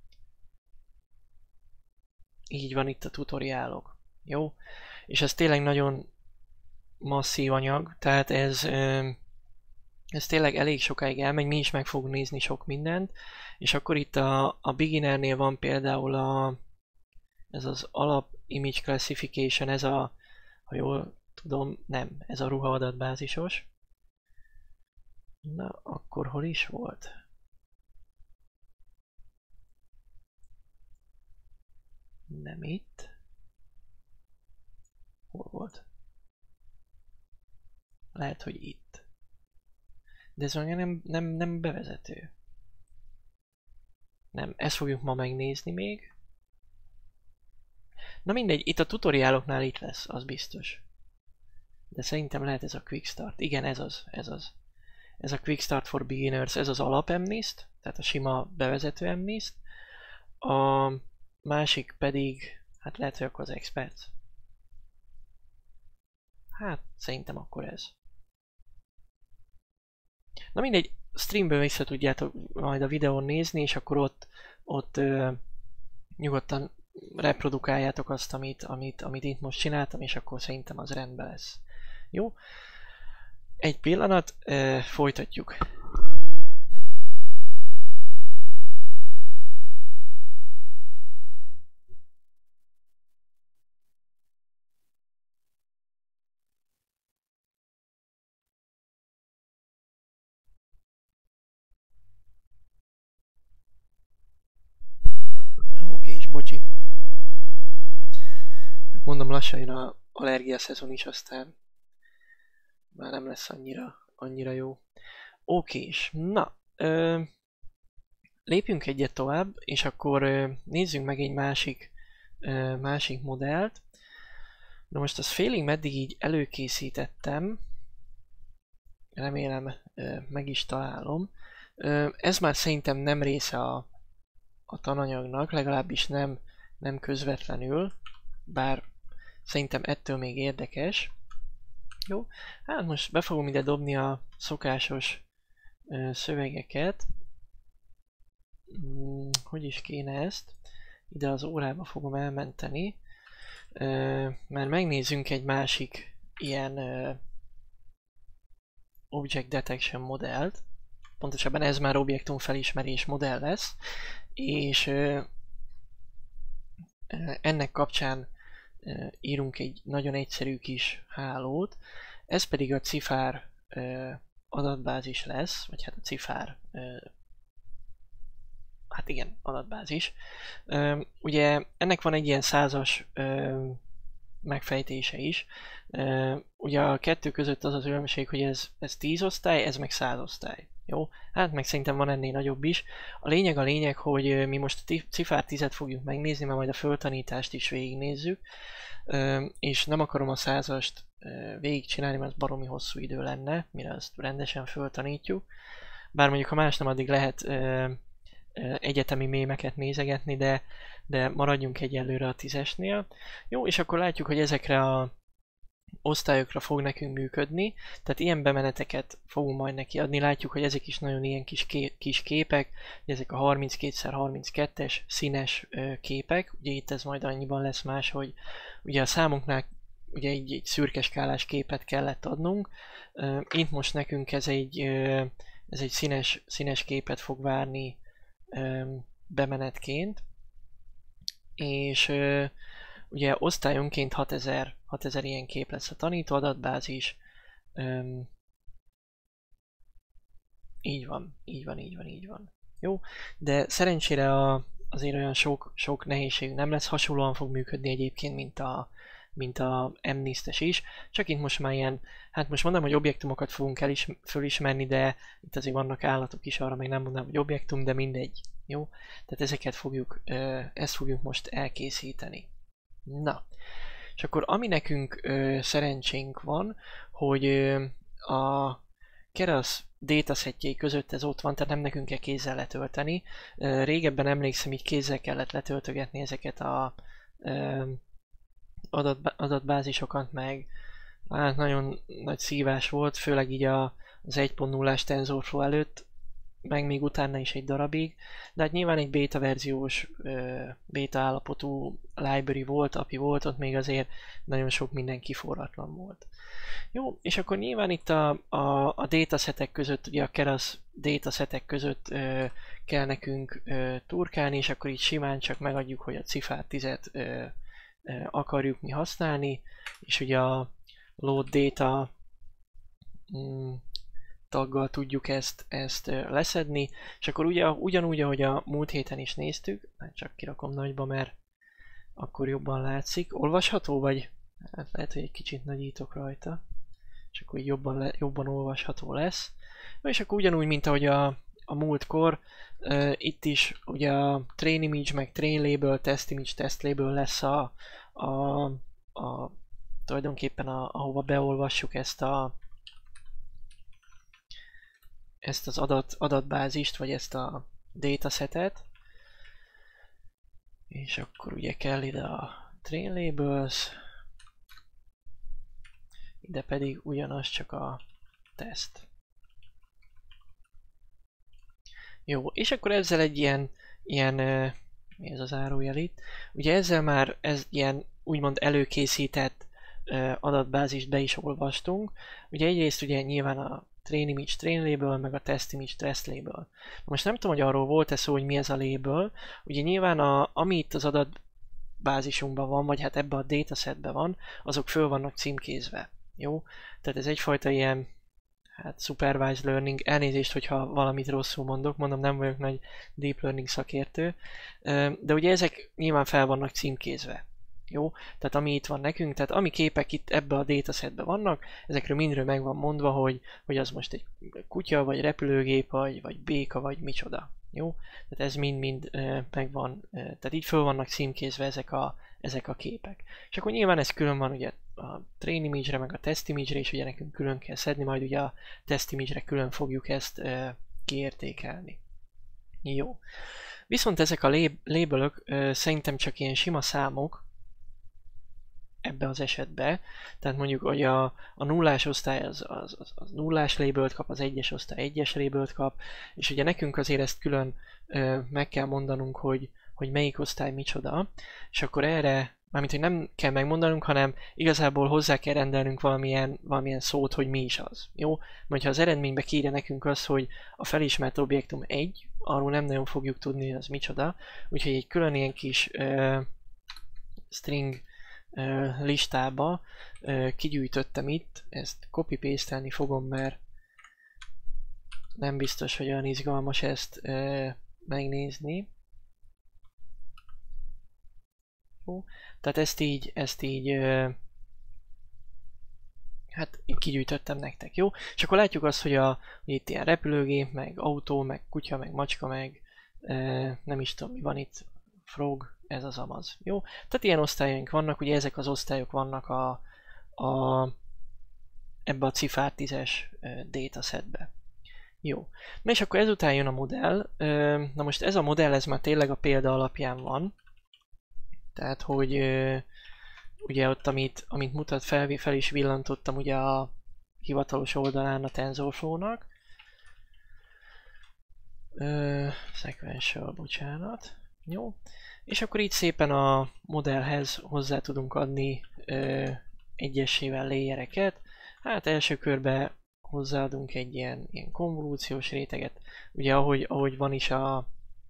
Speaker 1: Így van itt a tutoriálok. Jó, és ez tényleg nagyon masszív anyag, tehát ez, ez tényleg elég sokáig elmegy, mi is meg fogunk nézni sok mindent, és akkor itt a, a beginnernél van például a, ez az alap image classification, ez a, ha jól tudom, nem, ez a ruha adatbázisos. Na, akkor hol is volt? Nem itt. Hol volt? Lehet, hogy itt. De ez olyan nem, nem, nem bevezető. Nem, ezt fogjuk ma megnézni még. Na mindegy, itt a tutoriáloknál itt lesz, az biztos. De szerintem lehet ez a Quick Start. Igen, ez az, ez az. Ez a Quick Start for Beginners, ez az alap mnist, tehát a sima bevezető mnist. A másik pedig, hát lehet, hogy akkor az Experts. Hát, szerintem akkor ez. Na mindegy, streamből vissza tudjátok majd a videón nézni, és akkor ott, ott ö, nyugodtan reprodukáljátok azt, amit, amit, amit itt most csináltam, és akkor szerintem az rendben lesz. Jó? Egy pillanat, ö, folytatjuk. mondom, lassan jön a allergia szezon is, aztán már nem lesz annyira, annyira jó. Okés, na, ö, lépjünk egyet tovább, és akkor ö, nézzünk meg egy másik, ö, másik modellt. Na most azt félig meddig így előkészítettem, remélem ö, meg is találom. Ö, ez már szerintem nem része a, a tananyagnak, legalábbis nem, nem közvetlenül, bár szerintem ettől még érdekes. Jó, hát most be fogom ide dobni a szokásos ö, szövegeket. Hmm, hogy is kéne ezt? Ide az órába fogom elmenteni, ö, mert megnézzünk egy másik ilyen ö, Object Detection modellt. Pontosabban ez már objektumfelismerés modell lesz, és ö, ennek kapcsán ö, írunk egy nagyon egyszerű kis hálót. Ez pedig a cifár ö, adatbázis lesz, vagy hát a cifár, ö, hát igen, adatbázis. Ö, ugye ennek van egy ilyen százas ö, megfejtése is. Ö, ugye a kettő között az az különbség, hogy ez, ez tíz osztály, ez meg száz osztály. Jó? Hát meg szerintem van ennél nagyobb is. A lényeg a lényeg, hogy mi most a cifár tízet fogjuk megnézni, mert majd a föltanítást is végignézzük. Ö, és nem akarom a százast végigcsinálni, mert az baromi hosszú idő lenne, mire azt rendesen föltanítjuk. Bár mondjuk, ha más nem, addig lehet ö, ö, egyetemi mémeket nézegetni, de, de maradjunk egyelőre a tízesnél. Jó, és akkor látjuk, hogy ezekre a osztályokra fog nekünk működni, tehát ilyen bemeneteket fogunk majd neki adni. Látjuk, hogy ezek is nagyon ilyen kis, ké kis képek, ezek a harminckettő harminckettes színes ö, képek. Ugye itt ez majd annyiban lesz más, hogy ugye a számunknál ugye egy, egy szürkeskálás képet kellett adnunk. Uh, itt most nekünk ez egy, uh, ez egy színes, színes képet fog várni um, bemenetként. És uh, ugye osztályonként hatezer, hatezer ilyen kép lesz a tanító adatbázis. Um, így van, így van, így van, így van. Jó, de szerencsére a, azért olyan sok, sok nehézségünk nem lesz, hasonlóan fog működni egyébként, mint a mint a emnisztes is, csak itt most már ilyen, hát most mondom, hogy objektumokat fogunk elis- fölismerni, de itt azért vannak állatok is, arra még nem mondom, hogy objektum, de mindegy, jó? Tehát ezeket fogjuk, ezt fogjuk most elkészíteni. Na, és akkor ami nekünk szerencsénk van, hogy a Keras datasetjei között ez ott van, tehát nem nekünk kell kézzel letölteni. Régebben emlékszem, így kézzel kellett letöltögetni ezeket a Adat, adatbázisokat, meg hát nagyon nagy szívás volt, főleg így a, az egy pont nullás TensorFlow előtt, meg még utána is egy darabig, de hát nyilván egy beta verziós, beta állapotú library volt, á pé i volt, ott még azért nagyon sok minden kiforratlan volt. Jó, és akkor nyilván itt a, a, a datasetek között, ugye a Keras datasetek között ö, kell nekünk ö, turkálni, és akkor így simán csak megadjuk, hogy a cifár tízet ö, akarjuk mi használni, és ugye a load data mm, taggal tudjuk ezt, ezt leszedni, és akkor ugye, ugyanúgy, ahogy a múlt héten is néztük, csak kirakom nagyba, mert akkor jobban látszik. Olvasható, vagy? Hát lehet, hogy egy kicsit nagyítok rajta, és akkor így jobban, le, jobban olvasható lesz. És akkor ugyanúgy, mint ahogy a, a múltkor, uh, itt is ugye a train image, meg train label, test image, test label lesz a, a, a tulajdonképpen a, ahova beolvassuk ezt a ezt az adat, adatbázist, vagy ezt a datasetet. És akkor ugye kell ide a train labels, ide pedig ugyanaz, csak a test. Jó, és akkor ezzel egy ilyen, ilyen mi ez az zárójel itt? Ugye ezzel már ez ilyen úgymond előkészített adatbázist be is olvastunk. Ugye egyrészt ugye nyilván a train image train label, meg a test image test label. Most nem tudom, hogy arról volt-e szó, hogy mi ez a label. Ugye nyilván a, ami itt az adatbázisunkban van, vagy hát ebben a datasetben van, azok föl vannak címkézve. Jó? Tehát ez egyfajta ilyen hát supervised learning, elnézést, hogyha valamit rosszul mondok, mondom, nem vagyok nagy deep learning szakértő, de ugye ezek nyilván fel vannak címkézve. Jó? Tehát ami itt van nekünk, tehát ami képek itt ebbe a datasetbe vannak, ezekről mindről meg van mondva, hogy, hogy az most egy kutya, vagy repülőgép, vagy, vagy béka, vagy micsoda. Jó? Tehát ez mind-mind e, megvan, e, tehát így föl vannak címkézve ezek a, ezek a képek. És akkor nyilván ez külön van ugye a train image-re, meg a test image-re, és ugye nekünk külön kell szedni, majd ugye a test image-re külön fogjuk ezt e, kiértékelni. Jó. Viszont ezek a labelök e, szerintem csak ilyen sima számok, ebbe az esetbe, tehát mondjuk, hogy a, a nullás osztály az, az, az, az nullás labelt kap, az egyes osztály egyes labelt kap, és ugye nekünk azért ezt külön ö, meg kell mondanunk, hogy, hogy melyik osztály micsoda, és akkor erre, mármint, hogy nem kell megmondanunk, hanem igazából hozzá kell rendelnünk valamilyen, valamilyen szót, hogy mi is az. Jó? Majd ha az eredménybe kiírja nekünk az, hogy a felismert objektum egy, arról nem nagyon fogjuk tudni, hogy az micsoda, úgyhogy egy külön ilyen kis ö, string listába kigyűjtöttem itt, ezt copy-pastelni fogom, mert nem biztos, hogy olyan izgalmas ezt megnézni. Jó. Tehát ezt így, ezt így hát így kigyűjtöttem nektek, jó? És akkor látjuk azt, hogy, a, hogy itt ilyen repülőgép, meg autó, meg kutya, meg macska, meg nem is tudom mi van itt, frog, ez az amaz, jó? Tehát ilyen osztályaink vannak, ugye ezek az osztályok vannak a, a, ebbe a cifár tízes datasetbe. Jó. Na és akkor ezután jön a modell. Na most ez a modell, ez már tényleg a példa alapján van. Tehát, hogy ugye ott, amit, amit mutat fel, fel is villantottam ugye a hivatalos oldalán a TensorFlow-nak. Sequential, bocsánat. Jó. És akkor így szépen a modellhez hozzá tudunk adni ö, egyesével layereket. Hát első körben hozzáadunk egy ilyen, ilyen konvolúciós réteget. Ugye ahogy, ahogy van is a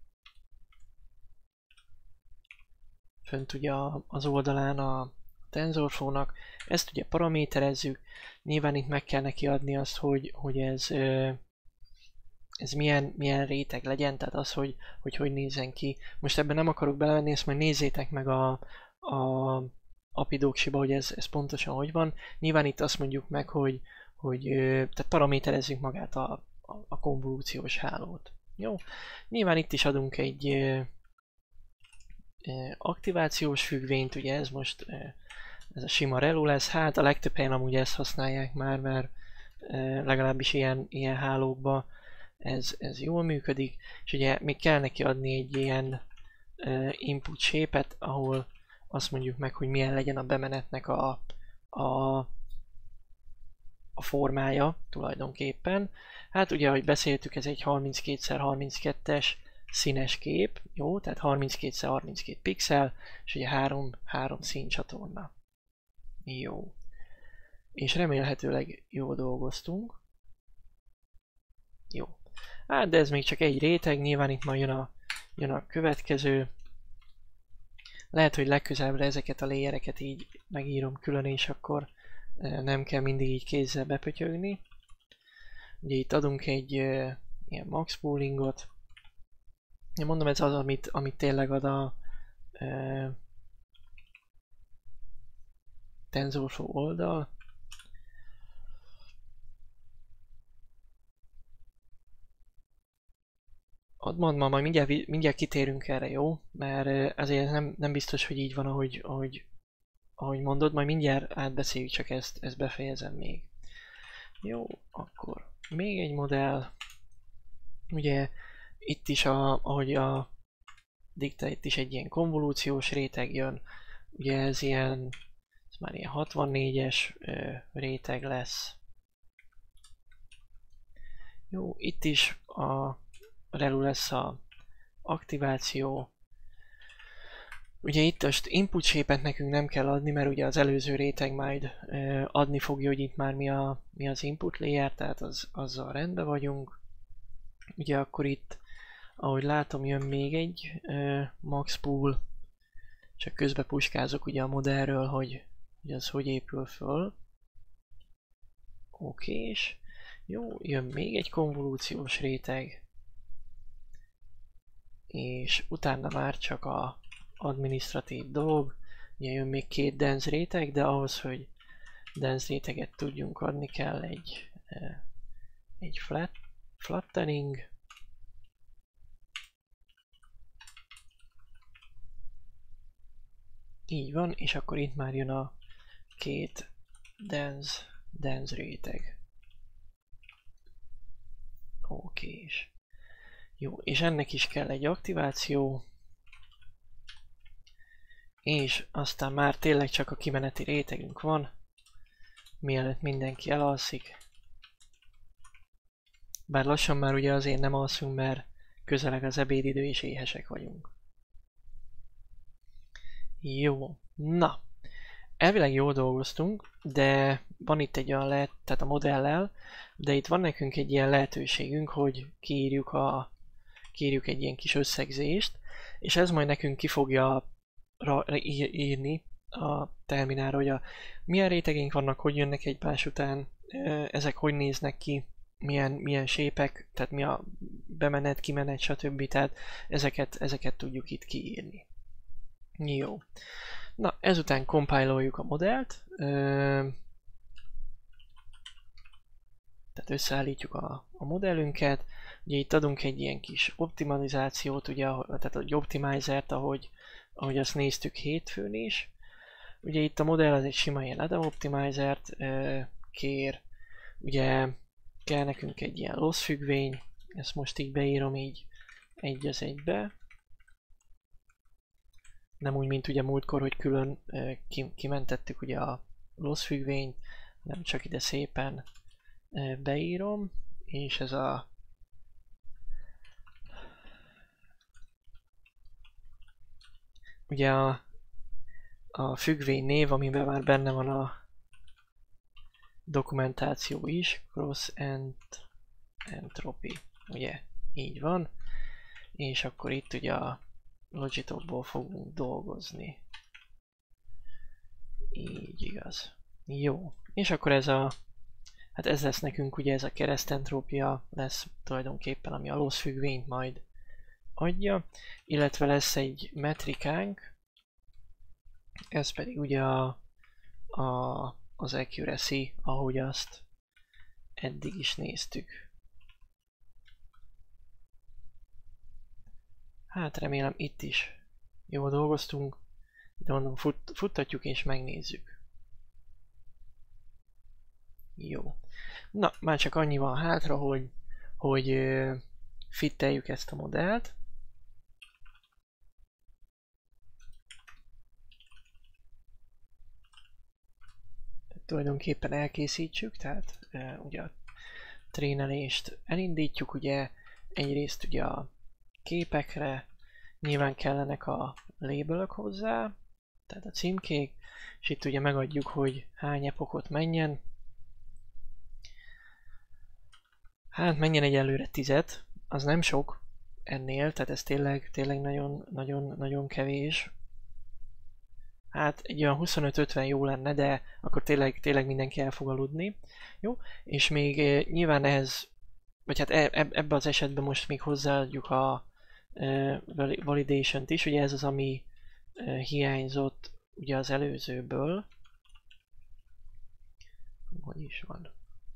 Speaker 1: fönt ugye az oldalán a TensorFlow-nak, ezt ugye paraméterezzük. Nyilván itt meg kell neki adni azt, hogy, hogy ez ö, ez milyen, milyen réteg legyen, tehát az, hogy, hogy hogy nézzen ki. Most ebben nem akarok belemenni, ezt majd nézzétek meg a, a apidoksiba, hogy ez, ez pontosan hogy van. Nyilván itt azt mondjuk meg, hogy, hogy tehát paraméterezzük magát a, a, a konvolúciós hálót. Jó? Nyilván itt is adunk egy e, e, aktivációs függvényt, ugye ez most e, ez a sima relu lesz. Hát a legtöbb helyen amúgy ezt használják már, mert e, legalábbis ilyen, ilyen hálókban Ez, ez jól működik, és ugye még kell neki adni egy ilyen uh, input shape-et, ahol azt mondjuk meg, hogy milyen legyen a bemenetnek a, a, a formája tulajdonképpen. Hát ugye, ahogy beszéltük, ez egy harminckét szer harminckettes színes kép, jó, tehát harminckét szer harminckét pixel, és ugye három, három színcsatorna. Jó. És remélhetőleg jól dolgoztunk. Jó. Hát, de ez még csak egy réteg, nyilván itt majd jön a, jön a következő. Lehet, hogy legközelebbre ezeket a layereket így megírom külön, és akkor nem kell mindig így kézzel bepötyögni. Ugye itt adunk egy uh, ilyen max poolingot. Én mondom, ez az, amit, amit tényleg ad a uh, TensorFlow oldal. Mondom, majd mindjárt, mindjárt kitérünk erre, jó? Mert azért nem, nem biztos, hogy így van, ahogy, ahogy, ahogy mondod, majd mindjárt átbeszéljük, csak ezt, ezt befejezem még. Jó, akkor még egy modell. Ugye itt is, a, ahogy a dikta, itt is egy ilyen konvolúciós réteg jön. Ugye ez ilyen, ez már ilyen hatvannégyes ö, réteg lesz. Jó, itt is a relu lesz a aktiváció. Ugye itt most input shape-et nekünk nem kell adni, mert ugye az előző réteg majd uh, adni fogja, hogy itt már mi, a, mi az input layer, tehát az, azzal rendben vagyunk. Ugye akkor itt, ahogy látom, jön még egy uh, max pool, csak közben puskázok ugye a modellről, hogy, hogy az hogy épül föl. Okés. Jó, jön még egy konvolúciós réteg. És utána már csak a adminisztratív dolog, ugye jön még két dense réteg, de ahhoz, hogy dense réteget tudjunk adni, kell egy, egy flat, flattening. Így van, és akkor itt már jön a két dense, dense réteg. Oké, és jó, és ennek is kell egy aktiváció, és aztán már tényleg csak a kimeneti rétegünk van, mielőtt mindenki elalszik. Bár lassan már ugye azért nem alszunk, mert közeleg az ebédidő és éhesek vagyunk. Jó, na, elvileg jól dolgoztunk, de van itt egy olyan lehet, tehát a modellel, de itt van nekünk egy ilyen lehetőségünk, hogy kiírjuk, a, kiírjuk egy ilyen kis összegzést, és ez majd nekünk ki fogja írni a terminálra, hogy a, milyen rétegeink vannak, hogy jönnek egymás után, ezek hogy néznek ki, milyen, milyen sépek, tehát mi a bemenet, kimenet, stb. Tehát ezeket, ezeket tudjuk itt kiírni. Jó. Na, ezután compile-oljuk a modellt, tehát összeállítjuk a, a modellünket, ugye itt adunk egy ilyen kis optimalizációt, ugye, tehát egy optimizert, ahogy, ahogy azt néztük hétfőn is. Ugye itt a modell az egy sima ilyen Adam optimizert kér, ugye kell nekünk egy ilyen loss függvény, ezt most így beírom így egy az egybe. Nem úgy, mint ugye múltkor, hogy külön kimentettük ugye a loss függvényt, hanem csak ide szépen beírom, és ez a ugye a, a függvény név, amiben már benne van a dokumentáció is, cross ent, entropy, ugye így van, és akkor itt ugye a Logitokból fogunk dolgozni. Így igaz. Jó, és akkor ez a hát ez lesz nekünk, ugye ez a keresztentrópia lesz tulajdonképpen, ami a loss függvényt majd adja, illetve lesz egy metrikánk, ez pedig ugye a, a, az accuracy, ahogy azt eddig is néztük. Hát remélem itt is jól dolgoztunk, de mondom, fut, futtatjuk és megnézzük. Jó. Na, már csak annyi van hátra, hogy, hogy fitteljük ezt a modellt. Tulajdonképpen elkészítsük, tehát e, ugye a trénelést elindítjuk, ugye egyrészt ugye a képekre nyilván kellenek a labelök hozzá, tehát a címkék, és itt ugye megadjuk, hogy hány epokot menjen. Hát menjen egyelőre tízet, az nem sok ennél, tehát ez tényleg, tényleg nagyon, nagyon, nagyon kevés. Hát egy olyan huszonöt-ötven jó lenne, de akkor tényleg, tényleg mindenki el fog aludni. Jó, és még e, nyilván ehhez, vagy hát e, ebben az esetben most még hozzáadjuk a e, validation-t is, ugye ez az, ami e, hiányzott ugye az előzőből. Hogy is van?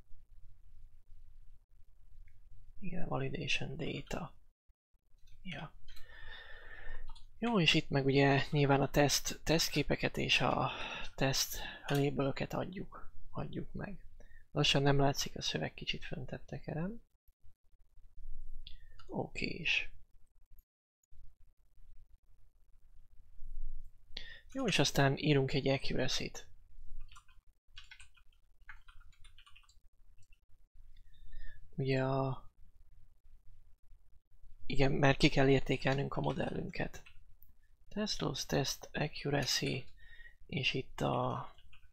Speaker 1: Igen, validation data. Ja. Jó, és itt meg ugye nyilván a teszt, tesztképeket és a teszt labelöket adjuk, adjuk meg. Lassan nem látszik a szöveg, kicsit föntebb tekerem. Oké is. Jó, és aztán írunk egy accuracy-t. Ugye a... Igen, mert ki kell értékelnünk a modellünket. Test loss, test accuracy, és itt a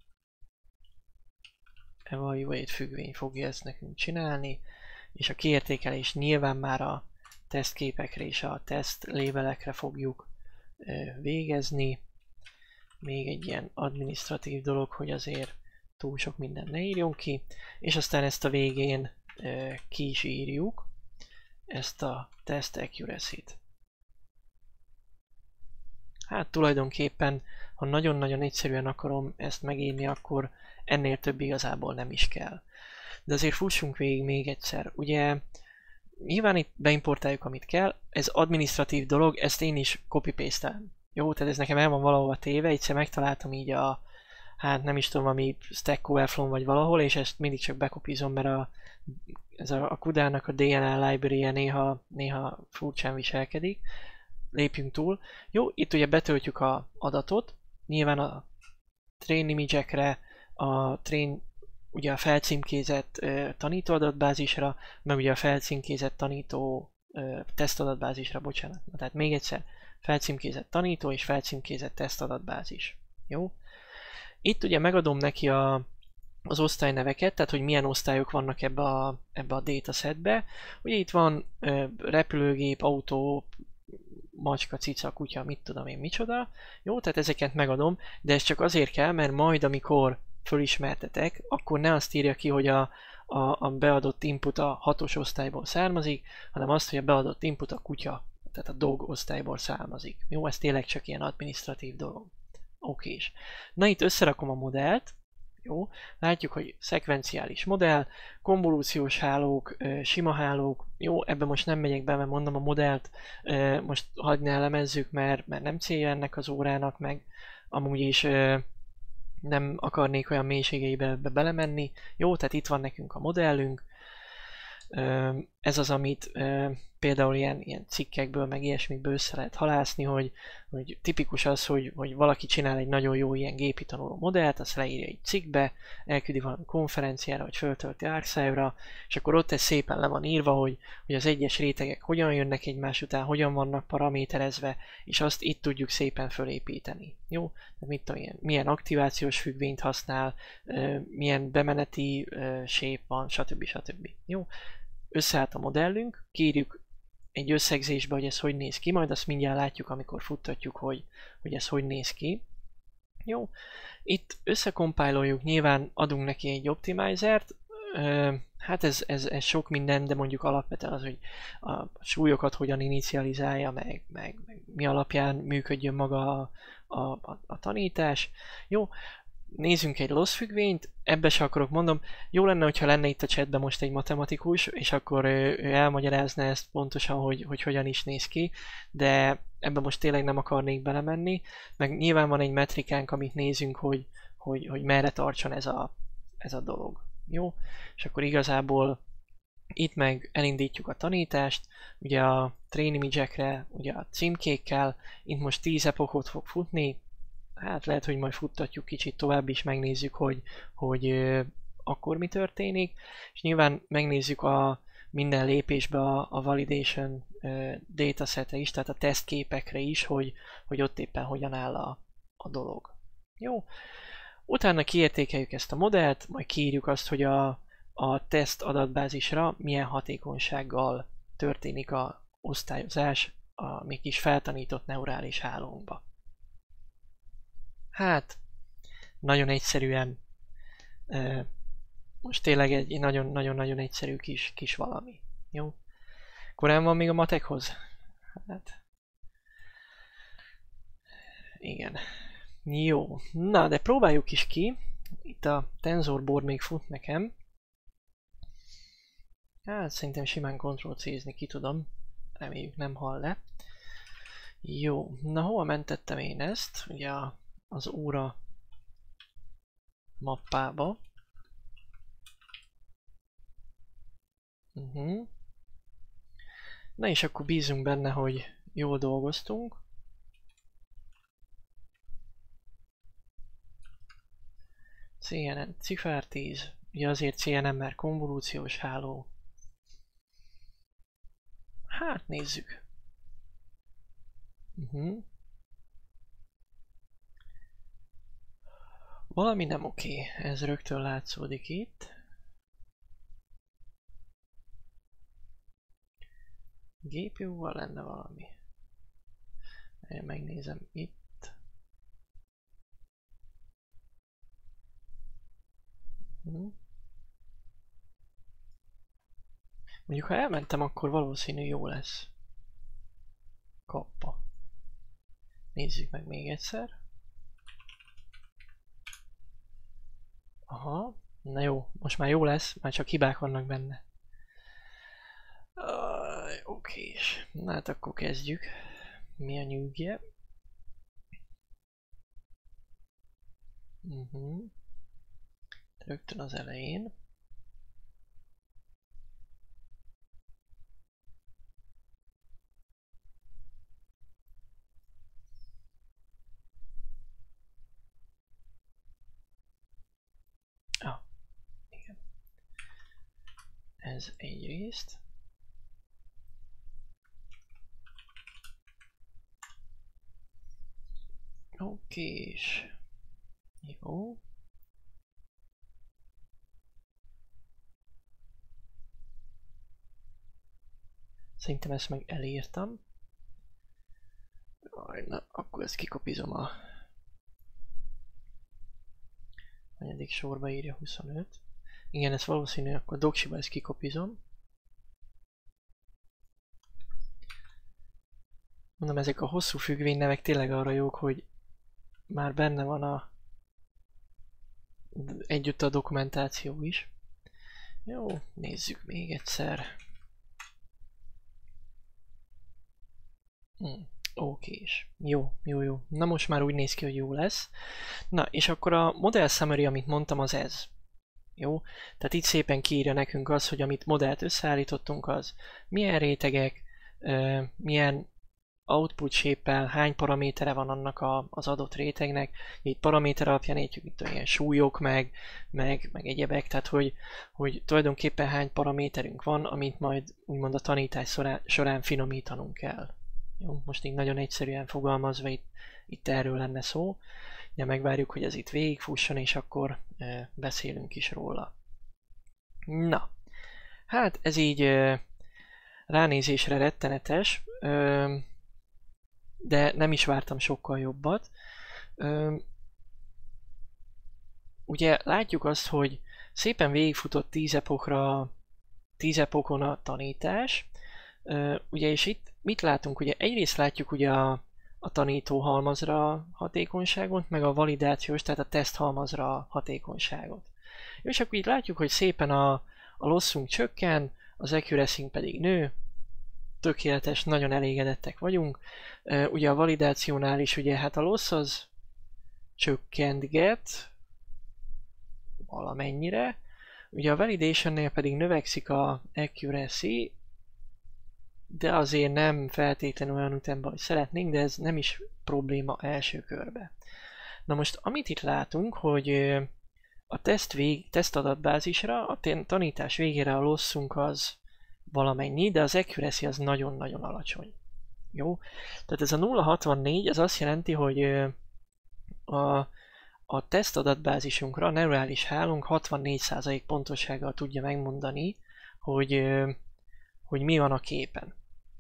Speaker 1: evaluate függvény fogja ezt nekünk csinálni, és a kiértékelés nyilván már a tesztképekre és a teszt labelekre fogjuk végezni. Még egy ilyen administratív dolog, hogy azért túl sok mindent ne írjon ki, és aztán ezt a végén ki is írjuk, ezt a test accuracy-t. Hát hát tulajdonképpen, ha nagyon-nagyon egyszerűen akarom ezt megírni, akkor ennél több igazából nem is kell. De azért fussunk végig még egyszer. Ugye nyilván itt beimportáljuk, amit kell, ez administratív dolog, ezt én is copy-paste-elem. Jó, tehát ez nekem el van valahova téve, egyszer megtaláltam így a, hát nem is tudom, ami Stack Overflow vagy valahol, és ezt mindig csak bekopizom, mert a, ez a, a kudának a dé en el library-je néha, néha furcsán viselkedik. Lépjünk túl. Jó, itt ugye betöltjük a adatot, nyilván a train image-ekre, a train ugye a felcímkézett uh, tanító adatbázisra, meg ugye a felcímkézett tanító uh, teszt adatbázisra, bocsánat. Na, tehát még egyszer, felcímkézett tanító és felcímkézett teszt adatbázis. Jó? Itt ugye megadom neki a, az osztályneveket, tehát hogy milyen osztályok vannak ebbe a, ebbe a datasetbe. Ugye itt van uh, repülőgép, autó, macska, cica, kutya, mit tudom én micsoda. Jó, tehát ezeket megadom, de ez csak azért kell, mert majd amikor fölismertetek, akkor ne azt írja ki, hogy a, a, a beadott input a hatos osztályból származik, hanem azt, hogy a beadott input a kutya, tehát a dog osztályból származik. Jó, ez tényleg csak ilyen administratív dolog. Okés. Na itt összerakom a modellt. Jó, látjuk, hogy szekvenciális modell, konvolúciós hálók, sima hálók. Jó, ebben most nem megyek be, mert mondom a modellt most hagyni elemezzük, mert, mert nem célja ennek az órának, meg amúgy is nem akarnék olyan mélységeibe belemenni. Jó, tehát itt van nekünk a modellünk. Ez az, amit például ilyen, ilyen cikkekből, meg ilyesmikből össze lehet halászni, hogy, hogy tipikus az, hogy, hogy valaki csinál egy nagyon jó ilyen gépi tanuló modellt, azt leírja egy cikkbe, elküldi valami konferenciára, vagy föltölti ArcSive-ra, és akkor ott ez szépen le van írva, hogy, hogy az egyes rétegek hogyan jönnek egymás után, hogyan vannak paraméterezve, és azt itt tudjuk szépen fölépíteni. Jó? Tehát mit tudom, ilyen, milyen aktivációs függvényt használ, milyen bemeneti shape van, stb. stb. Jó? Összeállt a modellünk, kérjük egy összegzésbe, hogy ez hogy néz ki, majd azt mindjárt látjuk, amikor futtatjuk, hogy, hogy ez hogy néz ki. Jó, itt összekompáloljuk, nyilván adunk neki egy optimizert, hát ez, ez, ez sok minden, de mondjuk alapvetően az, hogy a súlyokat hogyan inicializálja, meg, meg, meg mi alapján működjön maga a, a, a, a tanítás. Jó, nézzünk egy loss függvényt, ebbe se akarok, mondom, jó lenne, hogyha lenne itt a chatben most egy matematikus, és akkor ő, ő elmagyarázna ezt pontosan, hogy, hogy hogyan is néz ki, de ebbe most tényleg nem akarnék belemenni, meg nyilván van egy metrikánk, amit nézünk, hogy, hogy, hogy merre tartson ez a, ez a dolog. Jó? És akkor igazából itt meg elindítjuk a tanítást, ugye a train image-ekre, ugye a címkékkel, itt most tíz epochot fog futni, hát lehet, hogy majd futtatjuk kicsit tovább is, megnézzük, hogy, hogy euh, akkor mi történik, és nyilván megnézzük a minden lépésbe a, a validation euh, datasetre is, tehát a tesztképekre is, hogy, hogy ott éppen hogyan áll a, a dolog. Jó? Utána kiértékeljük ezt a modellt, majd kiírjuk azt, hogy a, a teszt adatbázisra milyen hatékonysággal történik a osztályozás a mi kis feltanított neurális hálónkba. Hát, nagyon egyszerűen, most tényleg egy nagyon-nagyon-nagyon egyszerű kis, kis valami. Jó? Korán van még a matekhoz? Hát, igen. Jó. Na, de próbáljuk is ki. Itt a TensorBoard még fut nekem. Hát, szerintem simán Ctrl-C-zni ki tudom. Reméljük nem hal le. Jó. Na, hova mentettem én ezt? Ugye a az óra mappába. Uh-huh. Na és akkor bízunk benne, hogy jól dolgoztunk. cé en en cifár tíz, ugye azért cé en en, mert konvolúciós háló. Hát nézzük. Uh-huh. Valami nem oké, ez rögtön látszódik itt. gé pé u-val lenne valami. Én megnézem itt. Hm. Mondjuk ha elmentem, akkor valószínű jó lesz. Kappa. Nézzük meg még egyszer. Aha, na jó, most már jó lesz, már csak hibák vannak benne. Uh, Oké, na hát akkor kezdjük. Mi a nyűgje? Uh-huh. Rögtön az elején. Ah, igen. Ez egyrészt. Okés. Jó. Szerintem ezt meg elírtam. Aj, na, akkor ezt kikopizom a... Hanyadik sorba írja huszonöt. Igen, ez valószínű, akkor doksiba ezt kikopizom. Mondom, ezek a hosszú függvénynevek tényleg arra jók, hogy már benne van a... együtt a dokumentáció is. Jó, nézzük még egyszer. Hm, okés. Jó, jó, jó. Na most már úgy néz ki, hogy jó lesz. Na, és akkor a model summary, amit mondtam, az ez. Jó? Tehát itt szépen kiírja nekünk az, hogy amit modellt összeállítottunk, az milyen rétegek, milyen output shape-el, hány paramétere van annak a, az adott rétegnek. Itt paraméter alapján értjük itt ilyen súlyok, meg, meg, meg egyebek, tehát hogy, hogy tulajdonképpen hány paraméterünk van, amit majd úgymond a tanítás során, során finomítanunk kell. Jó, most így nagyon egyszerűen fogalmazva itt, itt erről lenne szó. Ja, megvárjuk, hogy ez itt végigfusson, és akkor e, beszélünk is róla. Na, hát ez így e, ránézésre rettenetes, e, de nem is vártam sokkal jobbat. E, ugye látjuk azt, hogy szépen végigfutott tíz epokra, tíz epokon a tanítás. E, ugye, és itt mit látunk? Ugye egyrészt látjuk ugye a a tanító halmazra hatékonyságot, meg a validációs, tehát a teszt halmazra hatékonyságot. És akkor így látjuk, hogy szépen a, a losszunk csökken, az accuracy pedig nő, tökéletes, nagyon elégedettek vagyunk. Ugye a validációnál is ugye hát a lossz az csökkentget valamennyire, ugye a validationnél pedig növekszik a accuracy, de azért nem feltétlenül olyan ütemben, hogy szeretnénk, de ez nem is probléma első körbe. Na most, amit itt látunk, hogy a teszt vég, tesztadatbázisra, a tanítás végére a losszunk az valamennyi, de az accuracy az nagyon-nagyon alacsony. Jó? Tehát ez a nulla hatvannégy, az azt jelenti, hogy a, a tesztadatbázisunkra a neurális hálónk hatvannégy százalék pontossággal tudja megmondani, hogy, hogy mi van a képen.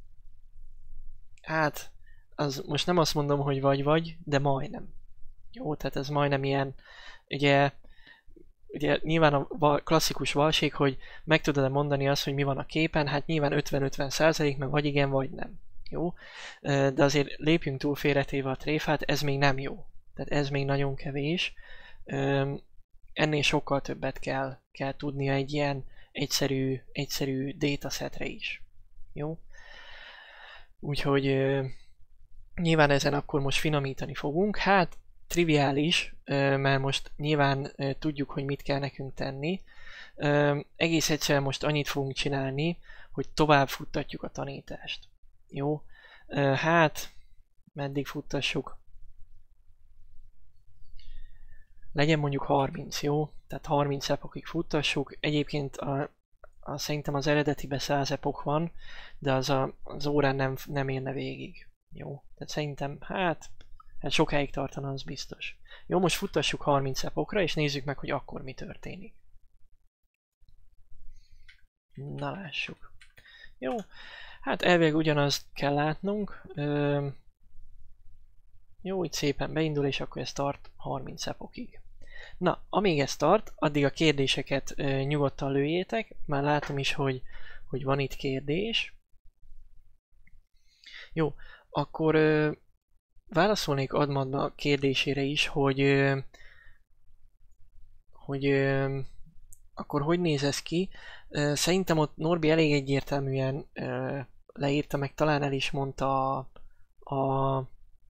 Speaker 1: Hát, az most nem azt mondom, hogy vagy-vagy, de majdnem. Jó, tehát ez majdnem ilyen, ugye, ugye nyilván a klasszikus valség, hogy meg tudod-e mondani azt, hogy mi van a képen, hát nyilván ötven-ötven százalék, meg vagy igen, vagy nem. Jó, de azért lépjünk túl félretéve a tréfát, ez még nem jó. Tehát ez még nagyon kevés. Ennél sokkal többet kell, kell tudnia egy ilyen egyszerű, egyszerű datasetre is. Jó? Úgyhogy uh, nyilván ezen akkor most finomítani fogunk. Hát triviális, uh, mert most nyilván uh, tudjuk, hogy mit kell nekünk tenni. Uh, egész egyszerűen most annyit fogunk csinálni, hogy tovább futtatjuk a tanítást. Jó? Uh, hát, meddig futtassuk? Legyen mondjuk harminc, jó? Tehát harminc epokig futtassuk. Egyébként a A, szerintem az eredetiben száz epok van, de az a, az órán nem, nem érne végig. Jó, tehát szerintem, hát, hát sokáig tartana, az biztos. Jó, most futtassuk harminc epokra, és nézzük meg, hogy akkor mi történik. Na, lássuk. Jó, hát elvileg ugyanazt kell látnunk. Ö, jó, itt szépen beindul, és akkor ez tart harminc epokig. Na, amíg ez tart, addig a kérdéseket ö, nyugodtan lőjétek. Már látom is, hogy, hogy van itt kérdés. Jó, akkor ö, válaszolnék Admadna kérdésére is, hogy, hogy akkor hogy néz ez ki? Szerintem ott Norbi elég egyértelműen leírta, meg talán el is mondta a, a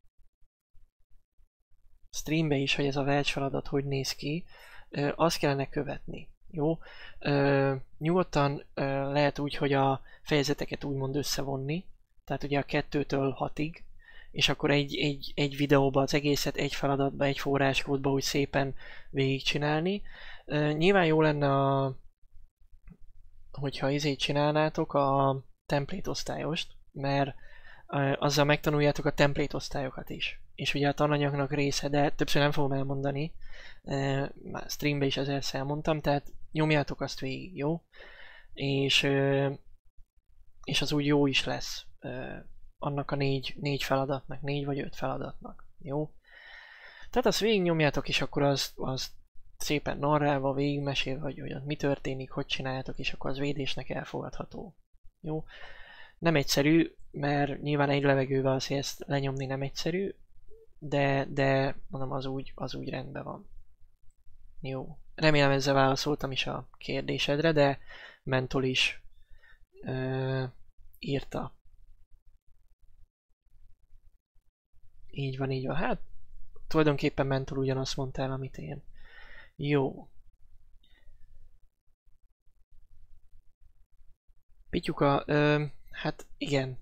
Speaker 1: streambe is, hogy ez a Welch feladat hogy néz ki. Azt kellene követni. Jó? Nyugodtan lehet úgy, hogy a fejezeteket úgymond összevonni, tehát ugye a kettőtől hatig, és akkor egy, egy, egy videóba az egészet, egy feladatba, egy forráskódba úgy szépen végigcsinálni. Nyilván jó lenne, a, hogyha izét csinálnátok a template osztályost, mert azzal megtanuljátok a template osztályokat is. És ugye a tananyagnak része, de többször nem fogom elmondani, már streambe is ezerszer elmondtam, tehát nyomjátok azt végig, jó? És, és az úgy jó is lesz annak a négy, négy feladatnak, négy vagy öt feladatnak, jó? Tehát azt végig nyomjátok, és akkor az, az szépen narrálva, végigmesélve, hogy, hogy mi történik, hogy csináljátok, és akkor az védésnek elfogadható, jó? Nem egyszerű, mert nyilván egy levegővel azért ezt lenyomni nem egyszerű, de, de mondom, az úgy, az úgy rendben van. Jó. Remélem ezzel válaszoltam is a kérdésedre, de Mentol is ö, írta. Így van, így van. Hát tulajdonképpen Mentol ugyanazt mondta el, amit én. Jó. Pityuka, ö, hát igen.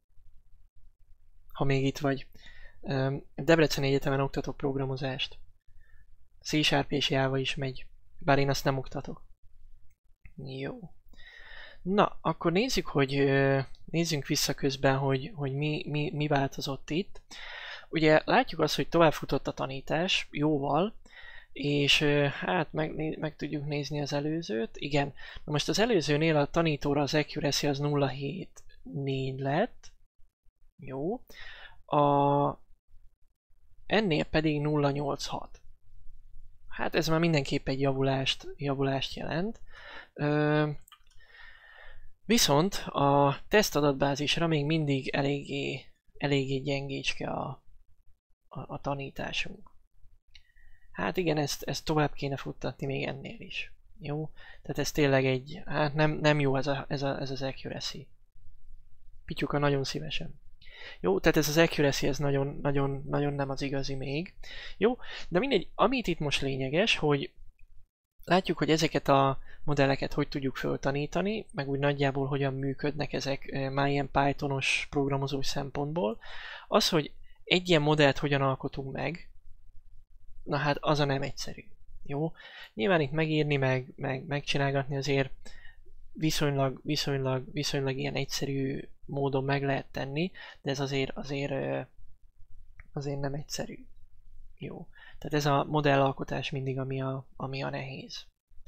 Speaker 1: Ha még itt vagy. Ö, Debreceni Egyetemen oktatok programozást. C-Sharp és Java is megy. Bár én azt nem oktatok. Jó. Na, akkor nézzük, hogy nézzünk vissza közben, hogy, hogy mi, mi, mi változott itt. Ugye látjuk azt, hogy tovább futott a tanítás jóval, és hát meg, meg tudjuk nézni az előzőt. Igen, na most az előzőnél a tanítóra az accuracy az nulla hét négy lett. Jó. A, ennél pedig nulla nyolc hat. Hát ez már mindenképp egy javulást, javulást jelent. Ö, viszont a tesztadatbázisra még mindig eléggé, eléggé gyengécske a, a, a tanításunk. Hát igen, ezt, ezt tovább kéne futtatni még ennél is. Jó? Tehát ez tényleg egy, hát nem, nem jó ez, a, ez, a, ez az accuracy. Pityuka nagyon szívesen. Jó, tehát ez az accuracy, ez nagyon, nagyon, nagyon nem az igazi még. Jó, de mindegy, amit itt most lényeges, hogy látjuk, hogy ezeket a modelleket hogy tudjuk föltanítani, meg úgy nagyjából hogyan működnek ezek már ilyen Pythonos programozós szempontból. Az, hogy egy ilyen modellt hogyan alkotunk meg, na hát az a nem egyszerű. Jó, nyilván itt megírni, meg, meg megcsinálgatni azért viszonylag, viszonylag, viszonylag ilyen egyszerű módon meg lehet tenni, de ez azért, azért, azért nem egyszerű. Jó. Tehát ez a modellalkotás mindig, ami a, ami a nehéz.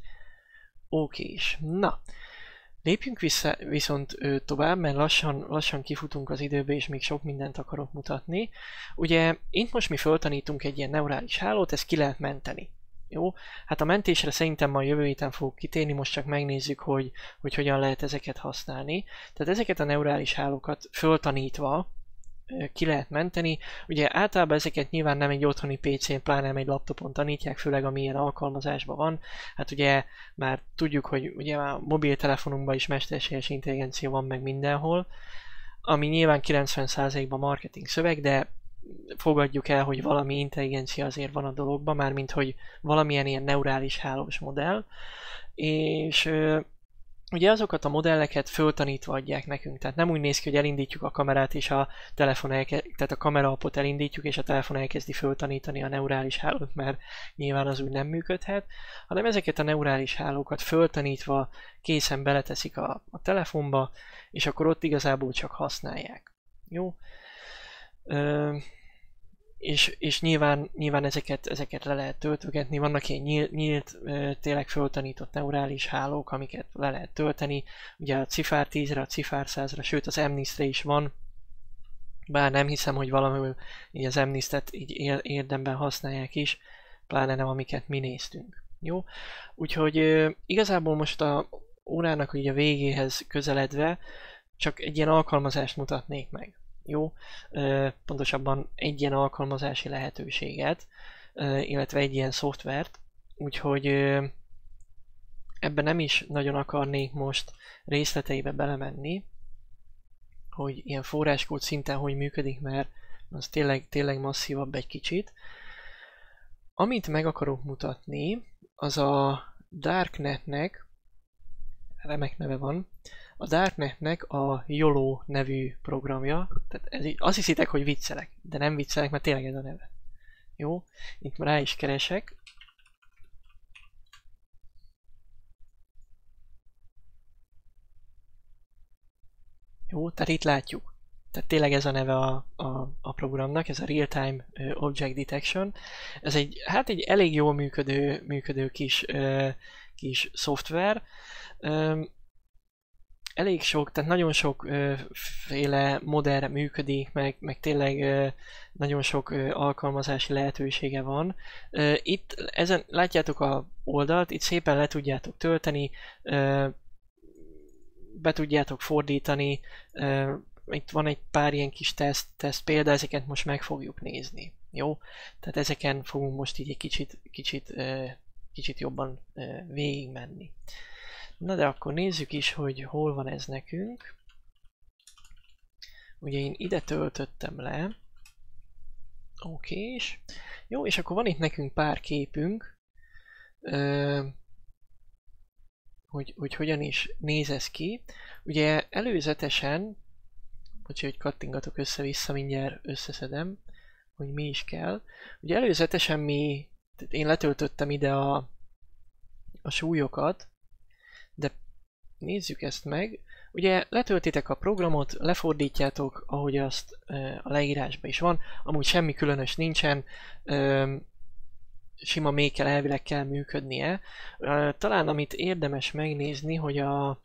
Speaker 1: Okés. Na, lépjünk vissza viszont tovább, mert lassan, lassan kifutunk az időbe, és még sok mindent akarok mutatni. Ugye itt most mi föltanítunk egy ilyen neurális hálót, ezt ki lehet menteni. Jó, hát a mentésre szerintem ma jövő héten fogok kitérni, most csak megnézzük, hogy, hogy hogyan lehet ezeket használni. Tehát ezeket a neurális hálókat föltanítva ki lehet menteni. Ugye általában ezeket nyilván nem egy otthoni pé cén, pláne nem egy laptopon tanítják, főleg ami ilyen alkalmazásban van. Hát ugye már tudjuk, hogy ugye a mobiltelefonunkban is mesterséges intelligencia van meg mindenhol, ami nyilván kilencven százalékban marketing szöveg, de fogadjuk el, hogy valami intelligencia azért van a dologban, mármint hogy valamilyen ilyen neurális hálós modell, és ö, ugye azokat a modelleket föltanítva adják nekünk, tehát nem úgy néz ki, hogy elindítjuk a kamerát és a telefon elke- tehát a kameraapot elindítjuk és a telefon elkezdi föltanítani a neurális hálót, mert nyilván az úgy nem működhet, hanem ezeket a neurális hálókat föltanítva készen beleteszik a, a telefonba, és akkor ott igazából csak használják. Jó? Ö, és, és nyilván, nyilván ezeket, ezeket le lehet töltögetni, vannak ilyen nyílt, nyílt tényleg föltanított neurális hálók, amiket le lehet tölteni, ugye a Cifár tízre, a Cifár százra, sőt az emnisztre is van, bár nem hiszem, hogy valamely így az emnisztet így érdemben használják is, pláne nem amiket mi néztünk. Jó? Úgyhogy igazából most a órának ugye a végéhez közeledve csak egy ilyen alkalmazást mutatnék meg. jó, pontosabban egy ilyen alkalmazási lehetőséget, illetve egy ilyen szoftvert, úgyhogy ebben nem is nagyon akarnék most részleteibe belemenni, hogy ilyen forráskód szinten hogy működik, mert az tényleg, tényleg masszívabb egy kicsit. Amit meg akarok mutatni, az a Darknetnek, remek neve van, a Darknetnek a YOLO nevű programja. Tehát ez így, azt hiszitek, hogy viccelek, de nem viccelek, mert tényleg ez a neve. Jó, itt már rá is keresek. Jó, tehát itt látjuk. Tehát tényleg ez a neve a, a, a programnak, ez a Real-Time Object Detection. Ez egy, hát egy elég jól működő, működő kis, uh, kis szoftver. Um, elég sok, tehát nagyon sok uh, féle modellre működik, meg, meg tényleg uh, nagyon sok uh, alkalmazási lehetősége van. Uh, itt ezen látjátok a oldalt, itt szépen le tudjátok tölteni, uh, be tudjátok fordítani, uh, itt van egy pár ilyen kis teszt, teszt példa, ezeket most meg fogjuk nézni. Jó? Tehát ezeken fogunk most így egy kicsit, kicsit, uh, kicsit jobban uh, végigmenni. Na de akkor nézzük is, hogy hol van ez nekünk. Ugye én ide töltöttem le. Okés. Jó, és akkor van itt nekünk pár képünk. Uh, hogy, hogy hogyan is néz ez ki. Ugye előzetesen, bocsi, hogy kattingatok össze-vissza, mindjárt összeszedem, hogy mi is kell. Ugye előzetesen mi, én letöltöttem ide a, a súlyokat, de nézzük ezt meg. Ugye letöltitek a programot, lefordítjátok, ahogy azt a leírásban is van, amúgy semmi különös nincsen, sima mékkel elvileg kell működnie. Talán amit érdemes megnézni, hogy a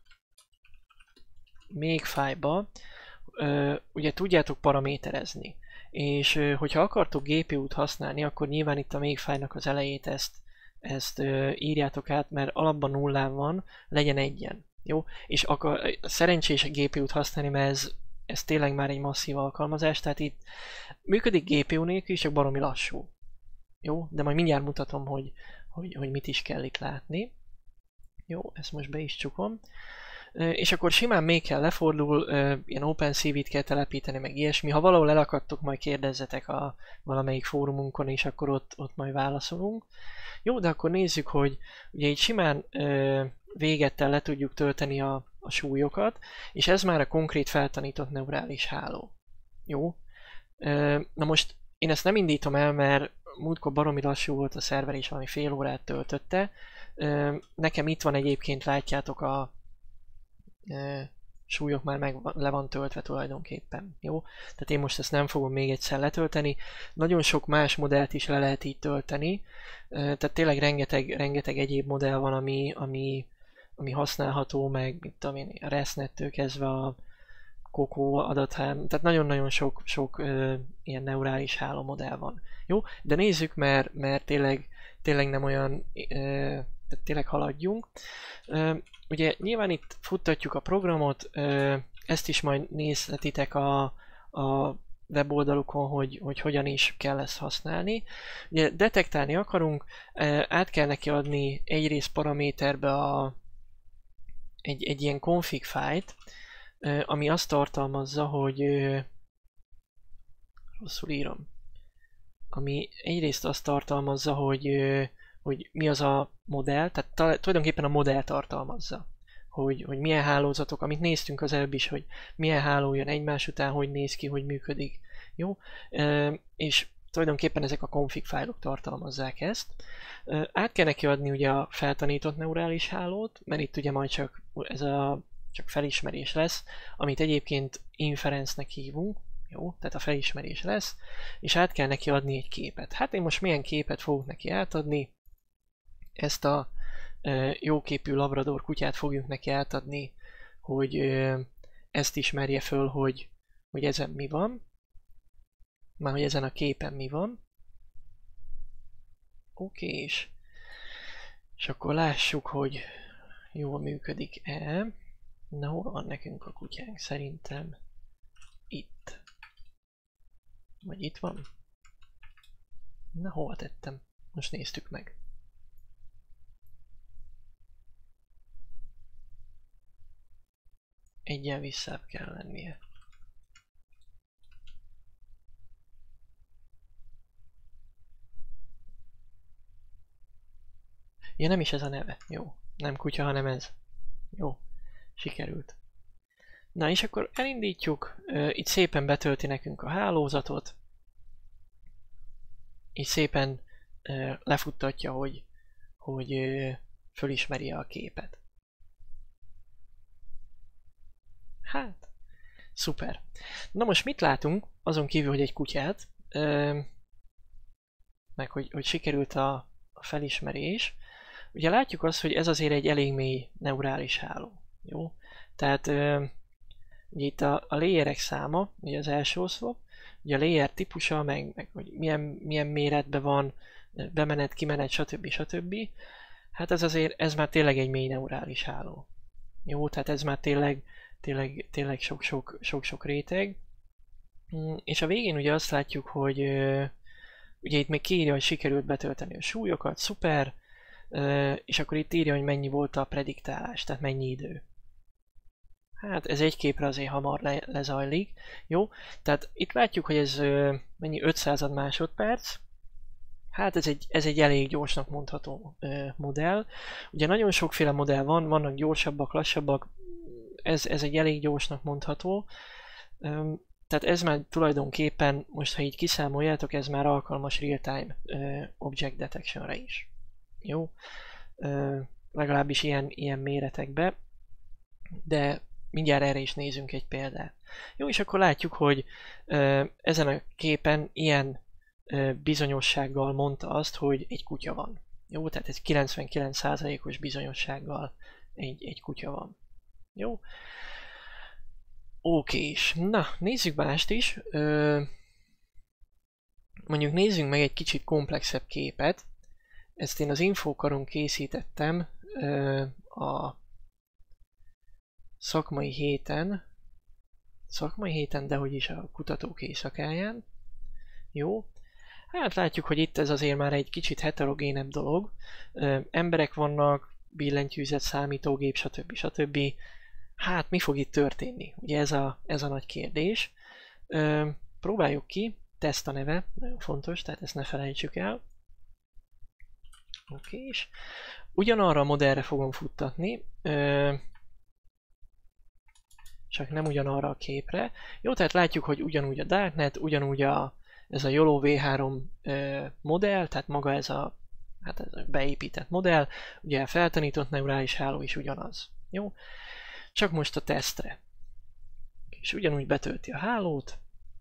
Speaker 1: Makefile-ba ugye tudjátok paraméterezni. És hogyha akartok gé pé út használni, akkor nyilván itt a Makefile-nak az elejét ezt, ezt írjátok át, mert alapban nullán van, legyen egyen. Jó? És akkor szerencsés gé pé út használni, mert ez, ez tényleg már egy masszív alkalmazás, tehát itt működik gé pé u nélkül, csak baromi lassú. Jó? De majd mindjárt mutatom, hogy, hogy, hogy mit is kell itt látni. Jó, ezt most be is csukom. És akkor simán még kell lefordul, ilyen OpenCV-t kell telepíteni, meg ilyesmi. Ha valahol elakadtok, majd kérdezzetek a valamelyik fórumunkon, és akkor ott, ott majd válaszolunk. Jó, de akkor nézzük, hogy ugye így simán végettel le tudjuk tölteni a, a súlyokat, és ez már a konkrét feltanított neurális háló. Jó? Na most én ezt nem indítom el, mert múltkor baromi lassú volt a szerver, és valami fél órát töltötte. Nekem itt van egyébként, látjátok, a e, súlyok már meg le van töltve tulajdonképpen. Jó? Tehát én most ezt nem fogom még egyszer letölteni. Nagyon sok más modellt is le lehet így tölteni. E, tehát tényleg rengeteg, rengeteg egyéb modell van, ami, ami, ami használható, meg mit tudom én, a ResNet-től kezdve a Coco adatháló, tehát nagyon-nagyon sok, sok ö, ilyen neurális háló modell van. Jó? De nézzük, mert, mert tényleg, tényleg nem olyan, ö, tehát tényleg haladjunk. Ö, ugye nyilván itt futtatjuk a programot, ö, ezt is majd nézhetitek a, a weboldalukon, hogy, hogy hogyan is kell ezt használni. Ugye detektálni akarunk, ö, át kell neki adni egyrészt paraméterbe a, egy, egy ilyen config fájlt, ami azt tartalmazza, hogy rosszul írom, ami egyrészt azt tartalmazza, hogy, hogy mi az a modell, tehát tulajdonképpen a modell tartalmazza, hogy, hogy milyen hálózatok, amit néztünk az előbb is, hogy milyen háló jön egymás után, hogy néz ki, hogy működik. Jó? És tulajdonképpen ezek a config fájlok tartalmazzák ezt. Át kell neki adni ugye a feltanított neurális hálót, mert itt ugye majd csak ez a csak felismerés lesz, amit egyébként inference-nek hívunk, jó, tehát a felismerés lesz, és át kell neki adni egy képet. Hát én most milyen képet fogok neki átadni? Ezt a e, jóképű labrador kutyát fogjuk neki átadni, hogy e, ezt ismerje föl, hogy, hogy ezen mi van, már hogy ezen a képen mi van. Oké, és, és akkor lássuk, hogy jól működik-e. Na, hol van nekünk a kutyánk? Szerintem itt. Vagy itt van? Na, hova tettem? Most néztük meg. Egyen visszább kell lennie. Ja, nem is ez a neve. Jó. Nem kutya, hanem ez. Jó. Sikerült. Na és akkor elindítjuk. Itt szépen betölti nekünk a hálózatot. Így szépen lefuttatja, hogy, hogy fölismeri a képet. Hát, szuper. Na most mit látunk? Azon kívül, hogy egy kutyát, meg hogy, hogy sikerült a, a felismerés. Ugye látjuk azt, hogy ez azért egy elég mély neurális háló. Jó? Tehát ugye itt a, a layerek száma, ugye az első oszlop, ugye a layer típusa, meg, meg hogy milyen, milyen méretben van, bemenet, kimenet, stb. stb. Hát ez azért, ez már tényleg egy mély neurális háló. Jó, tehát ez már tényleg, tényleg, tényleg sok-sok, sok-sok réteg. És a végén ugye azt látjuk, hogy ugye itt még kiírja, hogy sikerült betölteni a súlyokat, szuper, és akkor itt írja, hogy mennyi volt a prediktálás, tehát mennyi idő. Hát ez egy képre azért hamar le, lezajlik. Jó, tehát itt látjuk, hogy ez mennyi ötszázad másodperc. Hát ez egy, ez egy elég gyorsnak mondható ö, modell. Ugye nagyon sokféle modell van, vannak gyorsabbak, lassabbak, ez, ez egy elég gyorsnak mondható. Ö, tehát ez már tulajdonképpen, most ha így kiszámoljátok, ez már alkalmas real-time ö, object detectionre is. Jó, ö, legalábbis ilyen, ilyen méretekben, de mindjárt erre is nézünk egy példát. Jó, és akkor látjuk, hogy ö, ezen a képen ilyen bizonyossággal mondta azt, hogy egy kutya van. Jó, tehát ez kilencvenkilenc százalékos bizonyossággal egy, egy kutya van. Jó. Okés. Na, nézzük mást is. Ö, mondjuk nézzünk meg egy kicsit komplexebb képet. Ezt én az infókaron készítettem ö, a szakmai héten. Szakmai héten, de hogy is a kutatók éjszakáján. Jó. Hát látjuk, hogy itt ez azért már egy kicsit heterogénebb dolog. Ö, emberek vannak, billentyűzet, számítógép, stb. stb. Hát mi fog itt történni? Ugye ez a, ez a nagy kérdés. Ö, próbáljuk ki. Teszt a neve, nagyon fontos, tehát ezt ne felejtsük el. Oké, és ugyanarra a modellre fogom futtatni, ö, csak nem ugyanarra a képre. Jó, tehát látjuk, hogy ugyanúgy a Darknet, ugyanúgy a ez a YOLO vé három ö, modell, tehát maga ez a, hát ez a beépített modell, ugye a feltanított neurális háló is ugyanaz. Jó? Csak most a tesztre. És ugyanúgy betölti a hálót.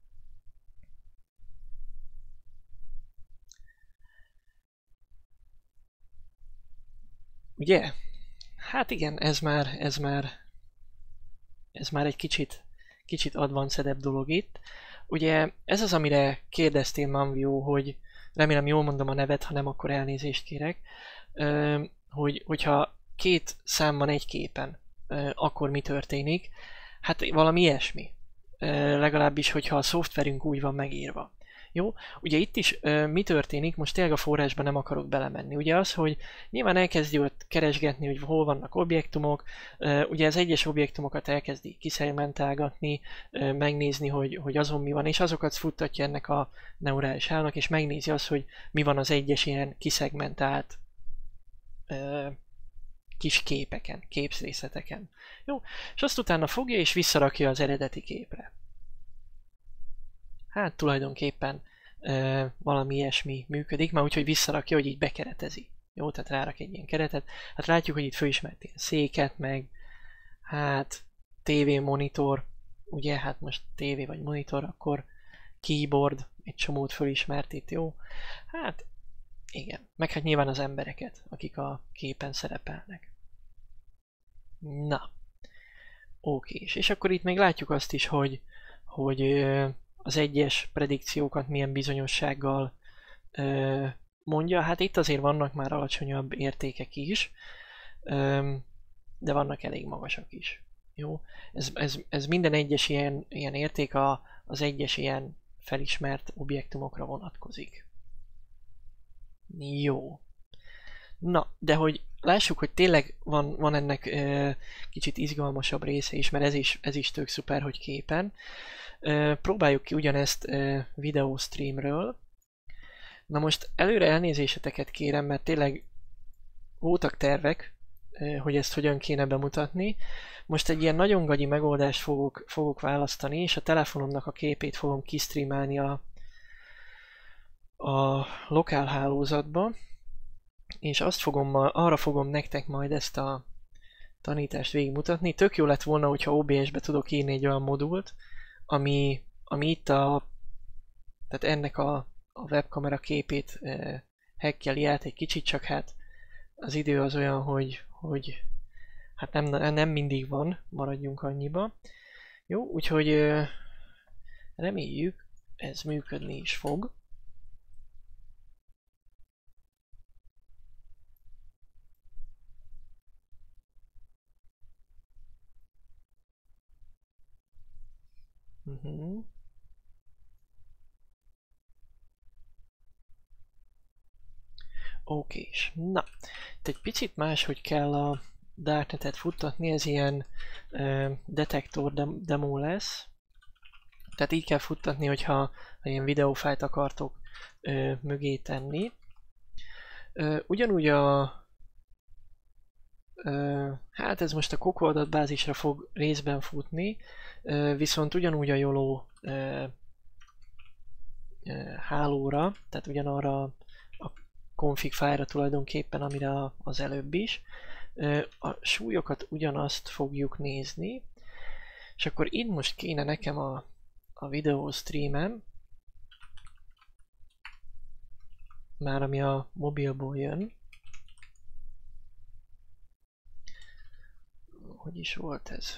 Speaker 1: Ugye? Hát igen, ez már, ez már, ez már egy kicsit, kicsit advancedebb dolog itt. Ugye ez az, amire kérdeztél, Manvio, hogy remélem jól mondom a nevet, ha nem, akkor elnézést kérek, hogy, hogyha két szám van egy képen, akkor mi történik? Hát valami ilyesmi. Legalábbis, hogyha a szoftverünk úgy van megírva. Jó? Ugye itt is mi történik, most tényleg a forrásban nem akarok belemenni. Ugye az, hogy nyilván elkezdi ott keresgetni, hogy hol vannak objektumok, ugye az egyes objektumokat elkezdi kiszegmentálgatni, megnézni, hogy, hogy azon mi van, és azokat futtatja ennek a neurális hálónak, és megnézi azt, hogy mi van az egyes ilyen kiszegmentált kis képeken, képszrészleteken. Jó? És azt utána fogja és visszarakja az eredeti képre. Hát tulajdonképpen ö, valami ilyesmi működik, már úgyhogy visszarakja, hogy így bekeretezi. Jó, tehát rárak egy ilyen keretet. Hát látjuk, hogy itt fölismert ilyen széket, meg hát tévé, monitor, ugye, hát most tévé vagy monitor, akkor keyboard, egy csomót fölismert itt, jó. Hát igen, meg hát nyilván az embereket, akik a képen szerepelnek. Na, oké, és akkor itt még látjuk azt is, hogy, hogy ö, az egyes predikciókat milyen bizonyossággal ö, mondja. Hát itt azért vannak már alacsonyabb értékek is, ö, de vannak elég magasak is. Jó? Ez, ez, ez minden egyes ilyen, ilyen érték a, az egyes ilyen felismert objektumokra vonatkozik. Jó. Na, de hogy lássuk, hogy tényleg van, van ennek e, kicsit izgalmasabb része is, mert ez is, ez is tök szuper, hogy képen. E, próbáljuk ki ugyanezt e, videó streamről. Na most előre elnézéseteket kérem, mert tényleg voltak tervek, e, hogy ezt hogyan kéne bemutatni. Most egy ilyen nagyon gagyi megoldást fogok, fogok választani, és a telefonomnak a képét fogom kistreamelni a, a lokál hálózatba. És azt fogom, arra fogom nektek majd ezt a tanítást végigmutatni. Tök jó lett volna, hogyha o bé es-be tudok írni egy olyan modult, ami, ami itt a, tehát ennek a, a webkamera képét eh, hackeli át egy kicsit, csak hát az idő az olyan, hogy, hogy hát nem, nem mindig van, maradjunk annyiba. Jó, úgyhogy eh, reméljük, ez működni is fog. Uh-huh. Okés. Na, itt egy picit más, hogy kell a Darknetet futtatni, ez ilyen uh, detektor dem demo lesz. Tehát így kell futtatni, hogyha ha ilyen videófájt akartok uh, mögé tenni. Uh, ugyanúgy a uh, hát ez most a Coco adatbázisra fog részben futni, uh, viszont ugyanúgy a YOLO uh, uh, hálóra, tehát ugyanarra a config fájlra tulajdonképpen, amire az előbb is. Uh, a súlyokat ugyanazt fogjuk nézni, és akkor itt most kéne nekem a, a videó streamem, már ami a mobilból jön. Hogy is volt ez?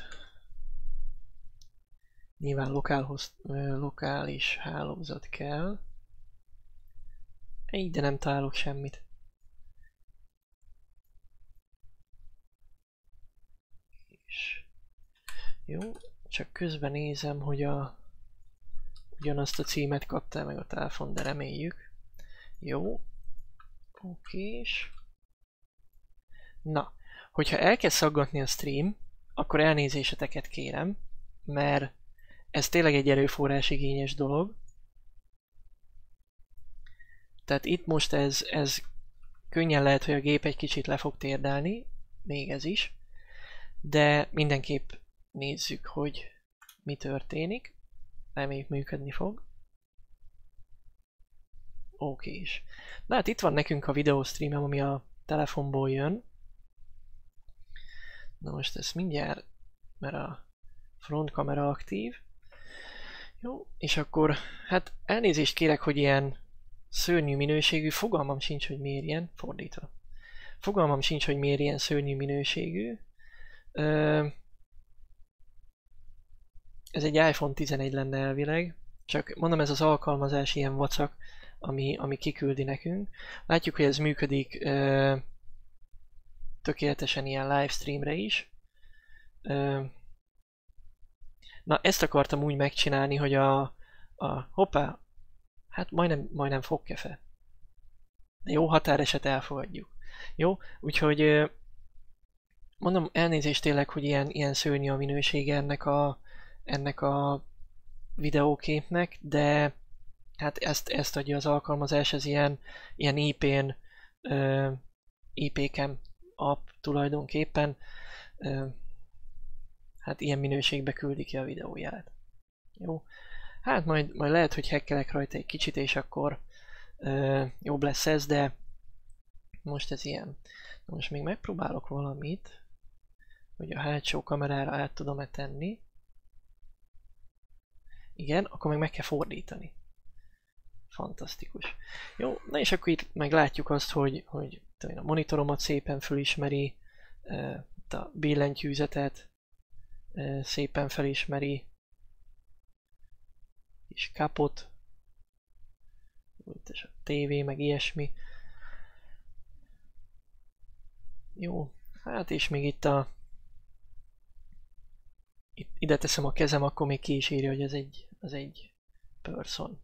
Speaker 1: Nyilván lokálhoz, lokális hálózat kell. Így, de nem találok semmit. És jó, csak közben nézem, hogy a ugyanazt a címet kapta meg a telefon, de reméljük. Jó. Okés. Na, hogyha elkezd szaggatni a stream, akkor elnézéseteket kérem, mert ez tényleg egy erőforrás igényes dolog. Tehát itt most ez, ez könnyen lehet, hogy a gép egy kicsit le fog térdelni, még ez is, de mindenképp nézzük, hogy mi történik. Reméljük működni fog. Okés. Na hát itt van nekünk a videóstreamem, ami a telefonból jön. Na most ezt mindjárt, mert a front kamera aktív. Jó, és akkor hát elnézést kérek, hogy ilyen szörnyű minőségű, fogalmam sincs, hogy miért ilyen, fordítva. Fogalmam sincs, hogy miért ilyen szörnyű minőségű. Ö, ez egy iPhone tizenegy lenne elvileg, csak mondom, ez az alkalmazás ilyen vacak, ami, ami kiküldi nekünk. Látjuk, hogy ez működik ö, tökéletesen ilyen livestreamre is. Ö, na, ezt akartam úgy megcsinálni, hogy a, a hoppá, hát majdnem, majdnem fogkefe. De jó, határeset elfogadjuk. Jó, úgyhogy mondom, elnézést tényleg, hogy ilyen, ilyen szörnyű a minősége ennek a, ennek a videóképnek, de hát ezt, ezt adja az alkalmazás, ez ilyen, ilyen I P-n, uh, I P-Cam app tulajdonképpen, uh, hát ilyen minőségbe küldi ki a videóját. Jó, hát majd, majd lehet, hogy hackelek rajta egy kicsit, és akkor uh, jobb lesz ez, de most ez ilyen. Na most még megpróbálok valamit, hogy a hátsó kamerára át tudom-e tenni. Igen, akkor meg meg kell fordítani. Fantasztikus. Jó, na és akkor itt meglátjuk azt, hogy, hogy a monitoromat szépen fölismeri, a billentyűzetet szépen felismeri, és kapot, és a tévé, meg ilyesmi. Jó, hát és még itt a itt, ide teszem a kezem, akkor még ki is írja, hogy ez egy, az egy person.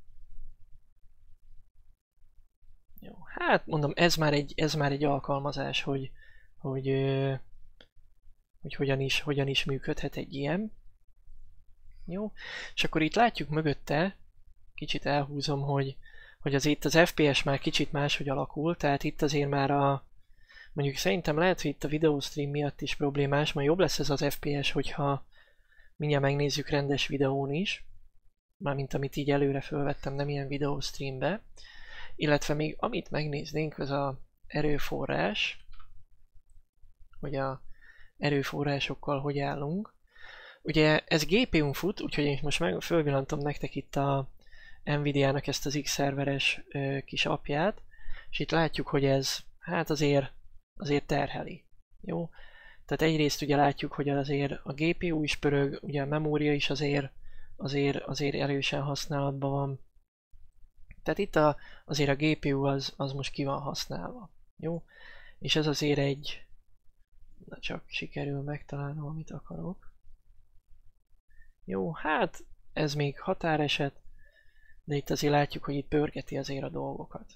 Speaker 1: Jó, hát mondom, ez már egy, ez már egy alkalmazás, hogy, hogy, hogy hogyan, is, hogyan is működhet egy ilyen. Jó, és akkor itt látjuk mögötte, kicsit elhúzom, hogy, hogy az itt az ef pé es már kicsit máshogy alakul, tehát itt azért már a, mondjuk szerintem lehet, hogy itt a videóstream miatt is problémás, majd jobb lesz ez az ef pé es, hogyha mindjárt megnézzük rendes videón is, mármint amit így előre fölvettem, nem ilyen videóstreambe. Illetve még amit megnéznénk, az a erőforrás, hogy a erőforrásokkal hogy állunk. Ugye ez gé pé ún fut, úgyhogy én most meg fölvillantom nektek itt a Nvidia-nak ezt az X-szerveres kis apját, és itt látjuk, hogy ez hát azért, azért terheli. Jó? Tehát egyrészt ugye látjuk, hogy azért a gé pé u is pörög, ugye a memória is azért, azért, azért erősen használatban van. Tehát itt a, azért a gé pé u az, az most ki van használva. Jó? És ez azért egy... Na csak sikerül megtalálnom, amit akarok. Jó, hát ez még határeset, de itt azért látjuk, hogy itt pörgeti azért a dolgokat.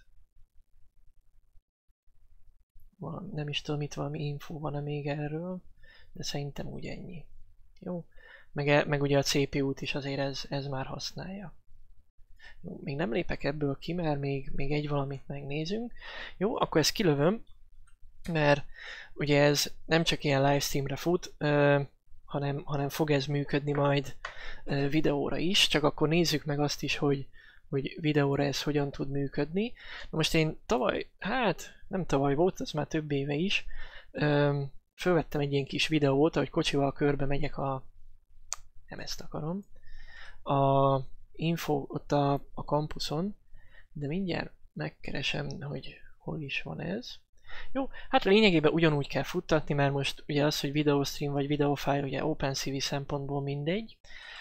Speaker 1: Valami, nem is tudom, itt valami info van-e még erről, de szerintem úgy ennyi. Jó? Meg, meg ugye a cé pé út is azért ez, ez már használja. Jó, még nem lépek ebből ki, mert még, még egy valamit megnézünk. Jó, akkor ezt kilövöm, mert ugye ez nem csak ilyen livestreamre fut, ö, hanem, hanem fog ez működni majd ö, videóra is, csak akkor nézzük meg azt is, hogy, hogy videóra ez hogyan tud működni. Na most én tavaly, hát nem tavaly volt, az már több éve is, ö, fölvettem egy ilyen kis videót, ahogy kocsival körbe megyek a... nem ezt akarom. A info ott a, a kampuszon, de mindjárt megkeresem, hogy hol is van ez. Jó, hát lényegében ugyanúgy kell futtatni, mert most ugye az, hogy videostream vagy videofile, ugye OpenCV szempontból mindegy.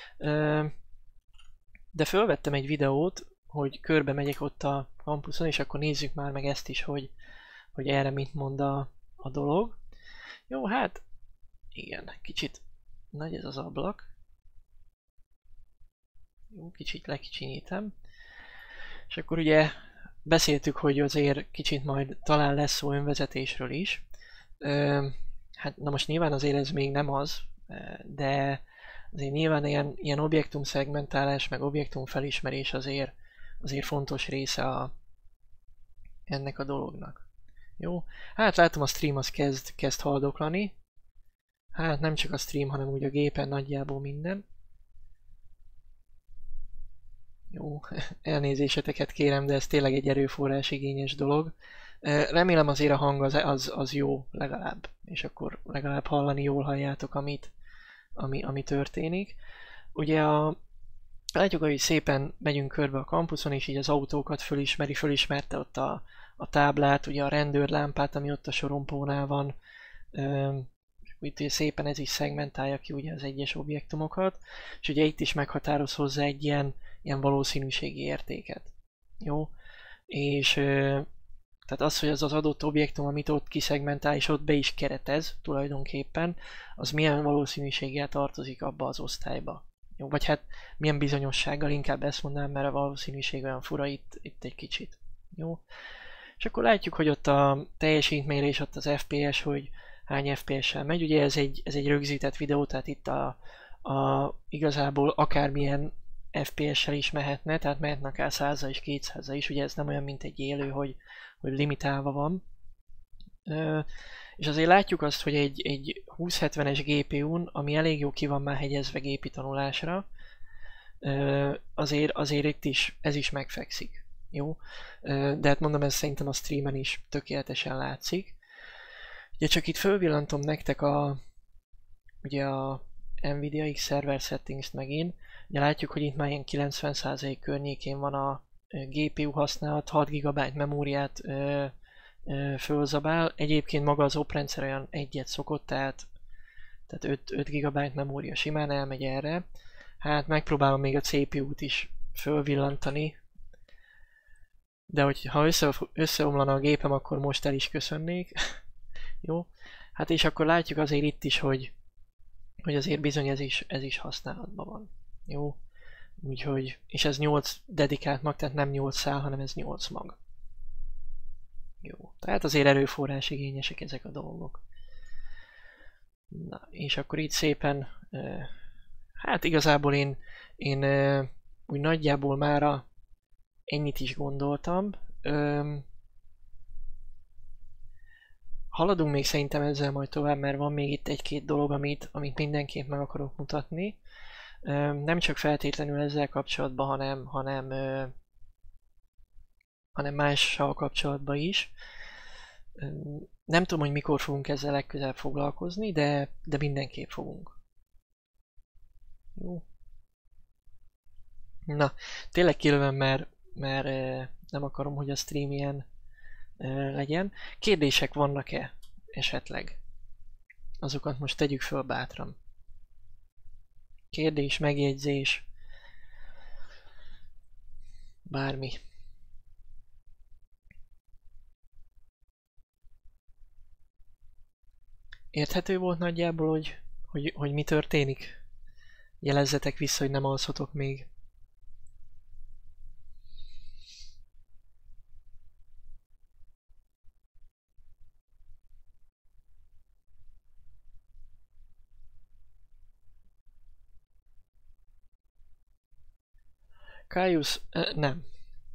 Speaker 1: De fölvettem egy videót, hogy körbe megyek ott a kampuszon, és akkor nézzük már meg ezt is, hogy, hogy erre mit mond a, a dolog. Jó, hát igen, kicsit nagy ez az ablak. Jó, kicsit lekicsinyítem. És akkor ugye beszéltük, hogy azért kicsit majd talán lesz szó önvezetésről is. Ö, hát na most nyilván azért ez még nem az, de azért nyilván ilyen, ilyen objektumszegmentálás, meg objektumfelismerés azért, azért fontos része a, ennek a dolognak. Jó? Hát látom a stream az kezd, kezd haldoklani. Hát nem csak a stream, hanem úgy a gépen nagyjából minden. Jó, elnézéseteket kérem, de ez tényleg egy erőforrás igényes dolog. Remélem azért a hang az, az, az jó legalább, és akkor legalább hallani jól halljátok, amit, ami, ami történik. Ugye a, látjuk, hogy szépen megyünk körbe a kampuszon, és így az autókat fölismeri, fölismerte ott a, a táblát, ugye a rendőrlámpát, ami ott a sorompónál van. Itt szépen ez is szegmentálja ki ugye az egyes objektumokat, és ugye itt is meghatároz hozzá egy ilyen, ilyen valószínűségi értéket. Jó? És tehát az, hogy az az adott objektum, amit ott kiszegmentál, és ott be is keretez tulajdonképpen, az milyen valószínűséggel tartozik abba az osztályba. Jó? Vagy hát milyen bizonyossággal, inkább ezt mondanám, mert a valószínűség olyan fura itt, itt egy kicsit. Jó? És akkor látjuk, hogy ott a teljesítményre ott az ef pé es, hogy hány ef pé es-sel megy. Ugye ez egy, ez egy rögzített videó, tehát itt a, a igazából akármilyen ef pé es-sel is mehetne, tehát mehetne akár százzal és kétszázzal is, ugye ez nem olyan, mint egy élő, hogy, hogy limitálva van. Ö, és azért látjuk azt, hogy egy, egy húsz hetvenes gé pé ún, ami elég jó ki van már hegyezve gépi tanulásra, ö, azért, azért itt is, ez is megfekszik. Jó? Ö, de hát mondom, ez szerintem a streamen is tökéletesen látszik. Ugye csak itt fölvillantom nektek a, ugye a Nvidia X-Server Settings-t megint. Ugye látjuk, hogy itt már ilyen kilencven százalék környékén van a gé pé u használat, hat gigabyte memóriát ö, ö, fölzabál. Egyébként maga az oprendszer olyan egyet szokott, tehát, tehát öt gigabyte memória simán elmegy erre. Hát megpróbálom még a cé pé út is fölvillantani. De hogy ha össze, összeomlana a gépem, akkor most el is köszönnék. Jó, hát és akkor látjuk azért itt is, hogy, hogy azért bizony ez is, ez is használatban van. Jó, Úgyhogy, és ez nyolc dedikált mag, tehát nem nyolc szál, hanem ez nyolc mag. Jó, tehát azért erőforrás igényesek ezek a dolgok. Na, és akkor itt szépen, hát igazából én, én úgy nagyjából mára ennyit is gondoltam. Haladunk még szerintem ezzel majd tovább, mert van még itt egy-két dolog, amit, amit mindenképp meg akarok mutatni. Nem csak feltétlenül ezzel kapcsolatban, hanem, hanem, hanem mással kapcsolatban is. Nem tudom, hogy mikor fogunk ezzel legközelebb foglalkozni, de, de mindenképp fogunk. Jó. Na, tényleg kilövöm, mert, mert nem akarom, hogy a stream ilyen legyen. Kérdések vannak-e esetleg? Azokat most tegyük föl bátran. Kérdés, megjegyzés, bármi. Érthető volt nagyjából, hogy, hogy, hogy mi történik? Jelezzetek vissza, hogy nem alszotok még. Kaius, uh, nem.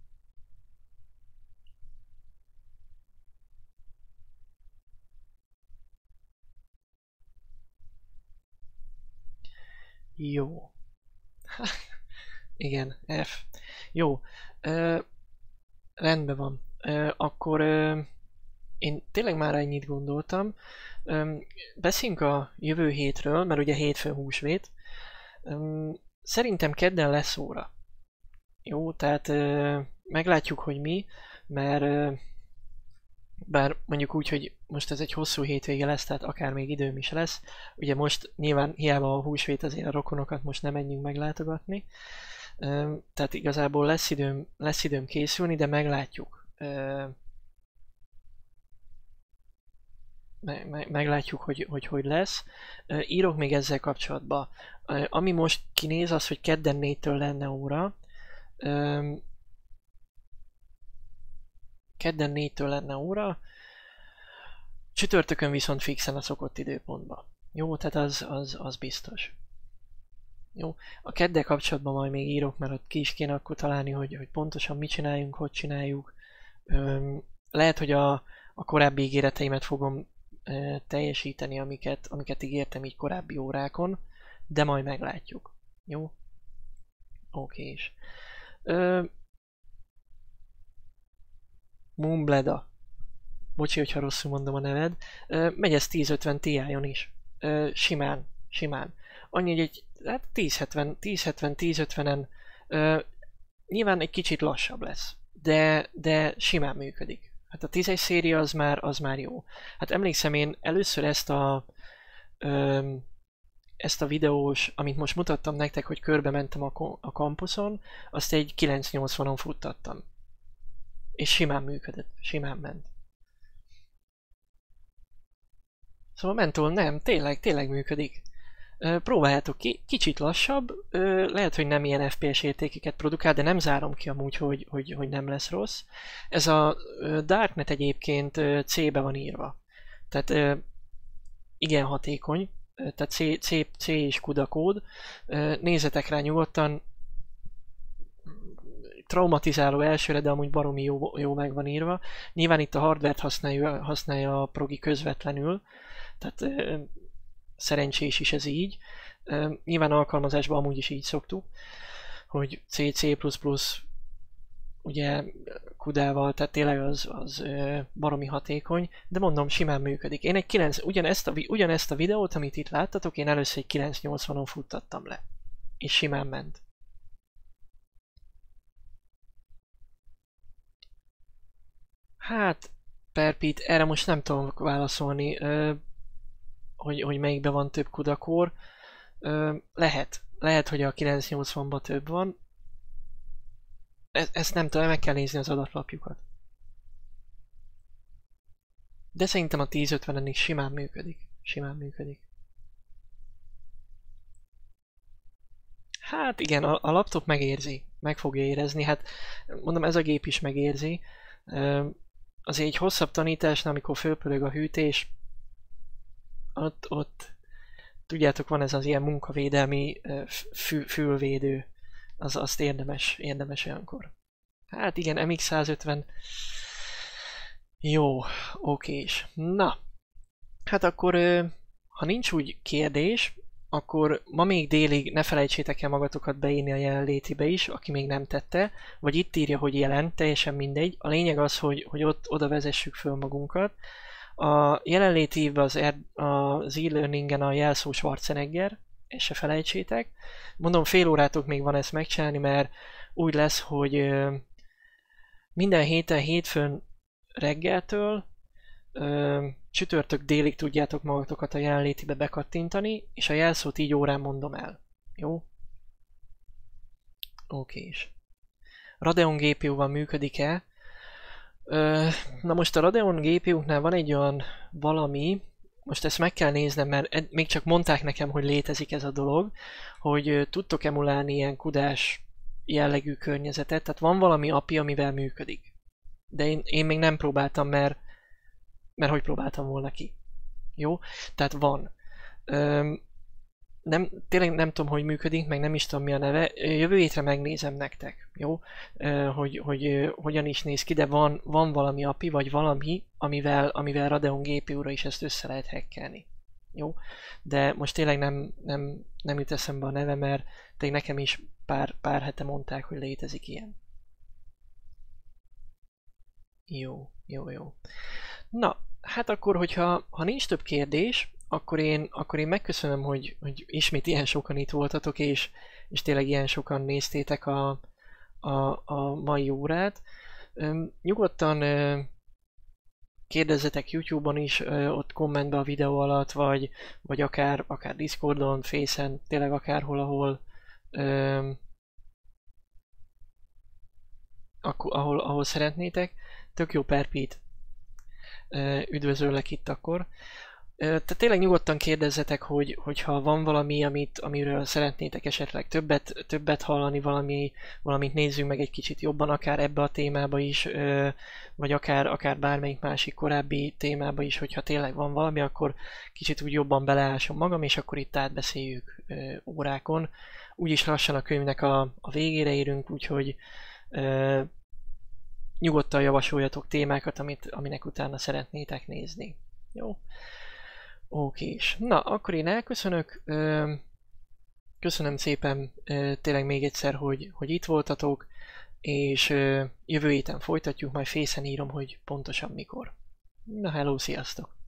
Speaker 1: Jó. Igen, F. Jó. Uh, rendben van. Uh, akkor uh, én tényleg már ennyit gondoltam. Um, beszéljünk a jövő hétről, mert ugye hétfőn húsvét. Um, szerintem kedden lesz óra. Jó, tehát uh, meglátjuk, hogy mi, mert uh, bár mondjuk úgy, hogy most ez egy hosszú hétvége lesz, tehát akár még időm is lesz. Ugye most nyilván hiába a húsvét, azért a rokonokat most nem menjünk meglátogatni. Uh, tehát igazából lesz időm, lesz időm készülni, de meglátjuk. Uh, me, me, meglátjuk, hogy, hogy hogy lesz. Uh, írok még ezzel kapcsolatban. Uh, ami most kinéz, az, hogy kedden négytől lenne óra. Um, kedden négytől lenne óra, csütörtökön viszont fixen a szokott időpontba. Jó, tehát az, az, az biztos. Jó, a keddel kapcsolatban majd még írok, mert ott ki is kéne akkor találni, hogy, hogy pontosan mit csináljunk, hogy csináljuk. Um, lehet, hogy a, a korábbi ígéreteimet fogom uh, teljesíteni, amiket, amiket ígértem így korábbi órákon, de majd meglátjuk. Jó? Oké is. Uh, Moonbleda. Bocsi, hogyha rosszul mondom a neved. Uh, megy ez tíz ötven Ti-on is. Uh, simán, simán. Annyi, hogy egy hát tíz hetven, tíz hetven, tíz ötvenen uh, nyilván egy kicsit lassabb lesz, de, de simán működik. Hát a tízes széria az már, az már jó. Hát emlékszem, én először ezt a um, ezt a videós, amit most mutattam nektek, hogy körbe mentem a, a kampuszon, azt egy kilenc nyolcvanon futtattam. És simán működött, simán ment. Szóval mentól nem, tényleg, tényleg működik. Próbáljátok ki, kicsit lassabb, lehet, hogy nem ilyen ef pé es értékeket produkál, de nem zárom ki amúgy, hogy, hogy, hogy nem lesz rossz. Ez a Darknet egyébként C-be van írva. Tehát igen hatékony, tehát C, C, C és CUDA kód. Nézzetek rá nyugodtan, traumatizáló elsőre, de amúgy baromi jó, jó meg van írva. Nyilván itt a hardware-t használja, használja a progi közvetlenül, tehát ö, szerencsés is ez így. Ö, nyilván alkalmazásban amúgy is így szoktuk, hogy C, C++, ugye kudával, tehát tényleg az, az ö, baromi hatékony, de mondom, simán működik. Én egy kilenc, ugyanezt, a, ugyanezt a videót, amit itt láttatok, én először egy kilenc nyolcvanon futtattam le, és simán ment. Hát, Perpit, erre most nem tudom válaszolni, ö, hogy, hogy melyikben van több kudakor. Ö, lehet. Lehet, hogy a kilenc nyolcvanban több van. E, ezt nem tudom, meg kell nézni az adatlapjukat. De szerintem a tíz ötvenen is simán működik. Simán működik. Hát igen, a, a laptop megérzi, meg fogja érezni, hát mondom, ez a gép is megérzi. Azért egy hosszabb tanításnál, amikor fölpörög a hűtés, ott, ott tudjátok, van ez az ilyen munkavédelmi fü, fülvédő, az, azt érdemes, érdemes olyankor. Hát igen, em iksz százötven, jó, okés. Na, hát akkor, ha nincs úgy kérdés, akkor ma még délig ne felejtsétek el magatokat beírni a jelenlétibe is, aki még nem tette, vagy itt írja, hogy jelen, teljesen mindegy. A lényeg az, hogy, hogy ott oda vezessük föl magunkat. A jelenlétívben az, az e-learningen a jelszó Schwarzenegger, ezt se felejtsétek. Mondom, fél órátok még van ezt megcsinálni, mert úgy lesz, hogy minden héten hétfőn reggeltől csütörtök délig tudjátok magatokat a jelenlétibe bekattintani, és a jelszót így órán mondom el. Jó? Okés. Radeon gé pé u-val működik-e? Na most a Radeon gé pé u-knál van egy olyan valami, most ezt meg kell néznem, mert még csak mondták nekem, hogy létezik ez a dolog, hogy tudtok emulálni ilyen kudás jellegű környezetet, tehát van valami á pé i, amivel működik. De én, én még nem próbáltam, mert mert hogy próbáltam volna ki. Jó? Tehát van. Öm, nem, tényleg nem tudom, hogy működik, meg nem is tudom, mi a neve. Jövő hétre megnézem nektek. Jó? Ö, hogy, hogy ö, hogyan is néz ki, de van, van valami á pé i, vagy valami, amivel, amivel Radeon gé pé u-ra is ezt össze lehet hackelni. Jó? De most tényleg nem, nem, nem jut eszembe a neve, mert tényleg nekem is pár, pár hete mondták, hogy létezik ilyen. Jó, jó, jó. Na, hát akkor, hogyha ha nincs több kérdés, akkor én, akkor én megköszönöm, hogy, hogy ismét ilyen sokan itt voltatok, és, és tényleg ilyen sokan néztétek a, a, a mai órát. Üm, nyugodtan ö, kérdezzetek YouTube-on is, ö, ott kommentbe a videó alatt, vagy, vagy akár, akár Discordon, Face-en, tényleg akárhol, ahol, ö, akkor, ahol, ahol szeretnétek. Tök jó, Perpit! Üdvözöllek itt akkor. Tehát tényleg nyugodtan kérdezzetek, hogy, hogyha van valami, amit, amiről szeretnétek esetleg többet, többet hallani, valami, valamit nézzünk meg egy kicsit jobban, akár ebbe a témába is, vagy akár, akár bármelyik másik korábbi témába is, hogyha tényleg van valami, akkor kicsit úgy jobban beleásom magam, és akkor itt átbeszéljük órákon. Úgyis lassan a könyvnek a, a végére érünk, úgyhogy nyugodtan javasoljatok témákat, amit, aminek utána szeretnétek nézni. Jó? Okés. Na, akkor én elköszönök. Köszönöm szépen tényleg még egyszer, hogy, hogy itt voltatok, és jövő héten folytatjuk, majd Face-en írom, hogy pontosan mikor. Na, hello, sziasztok!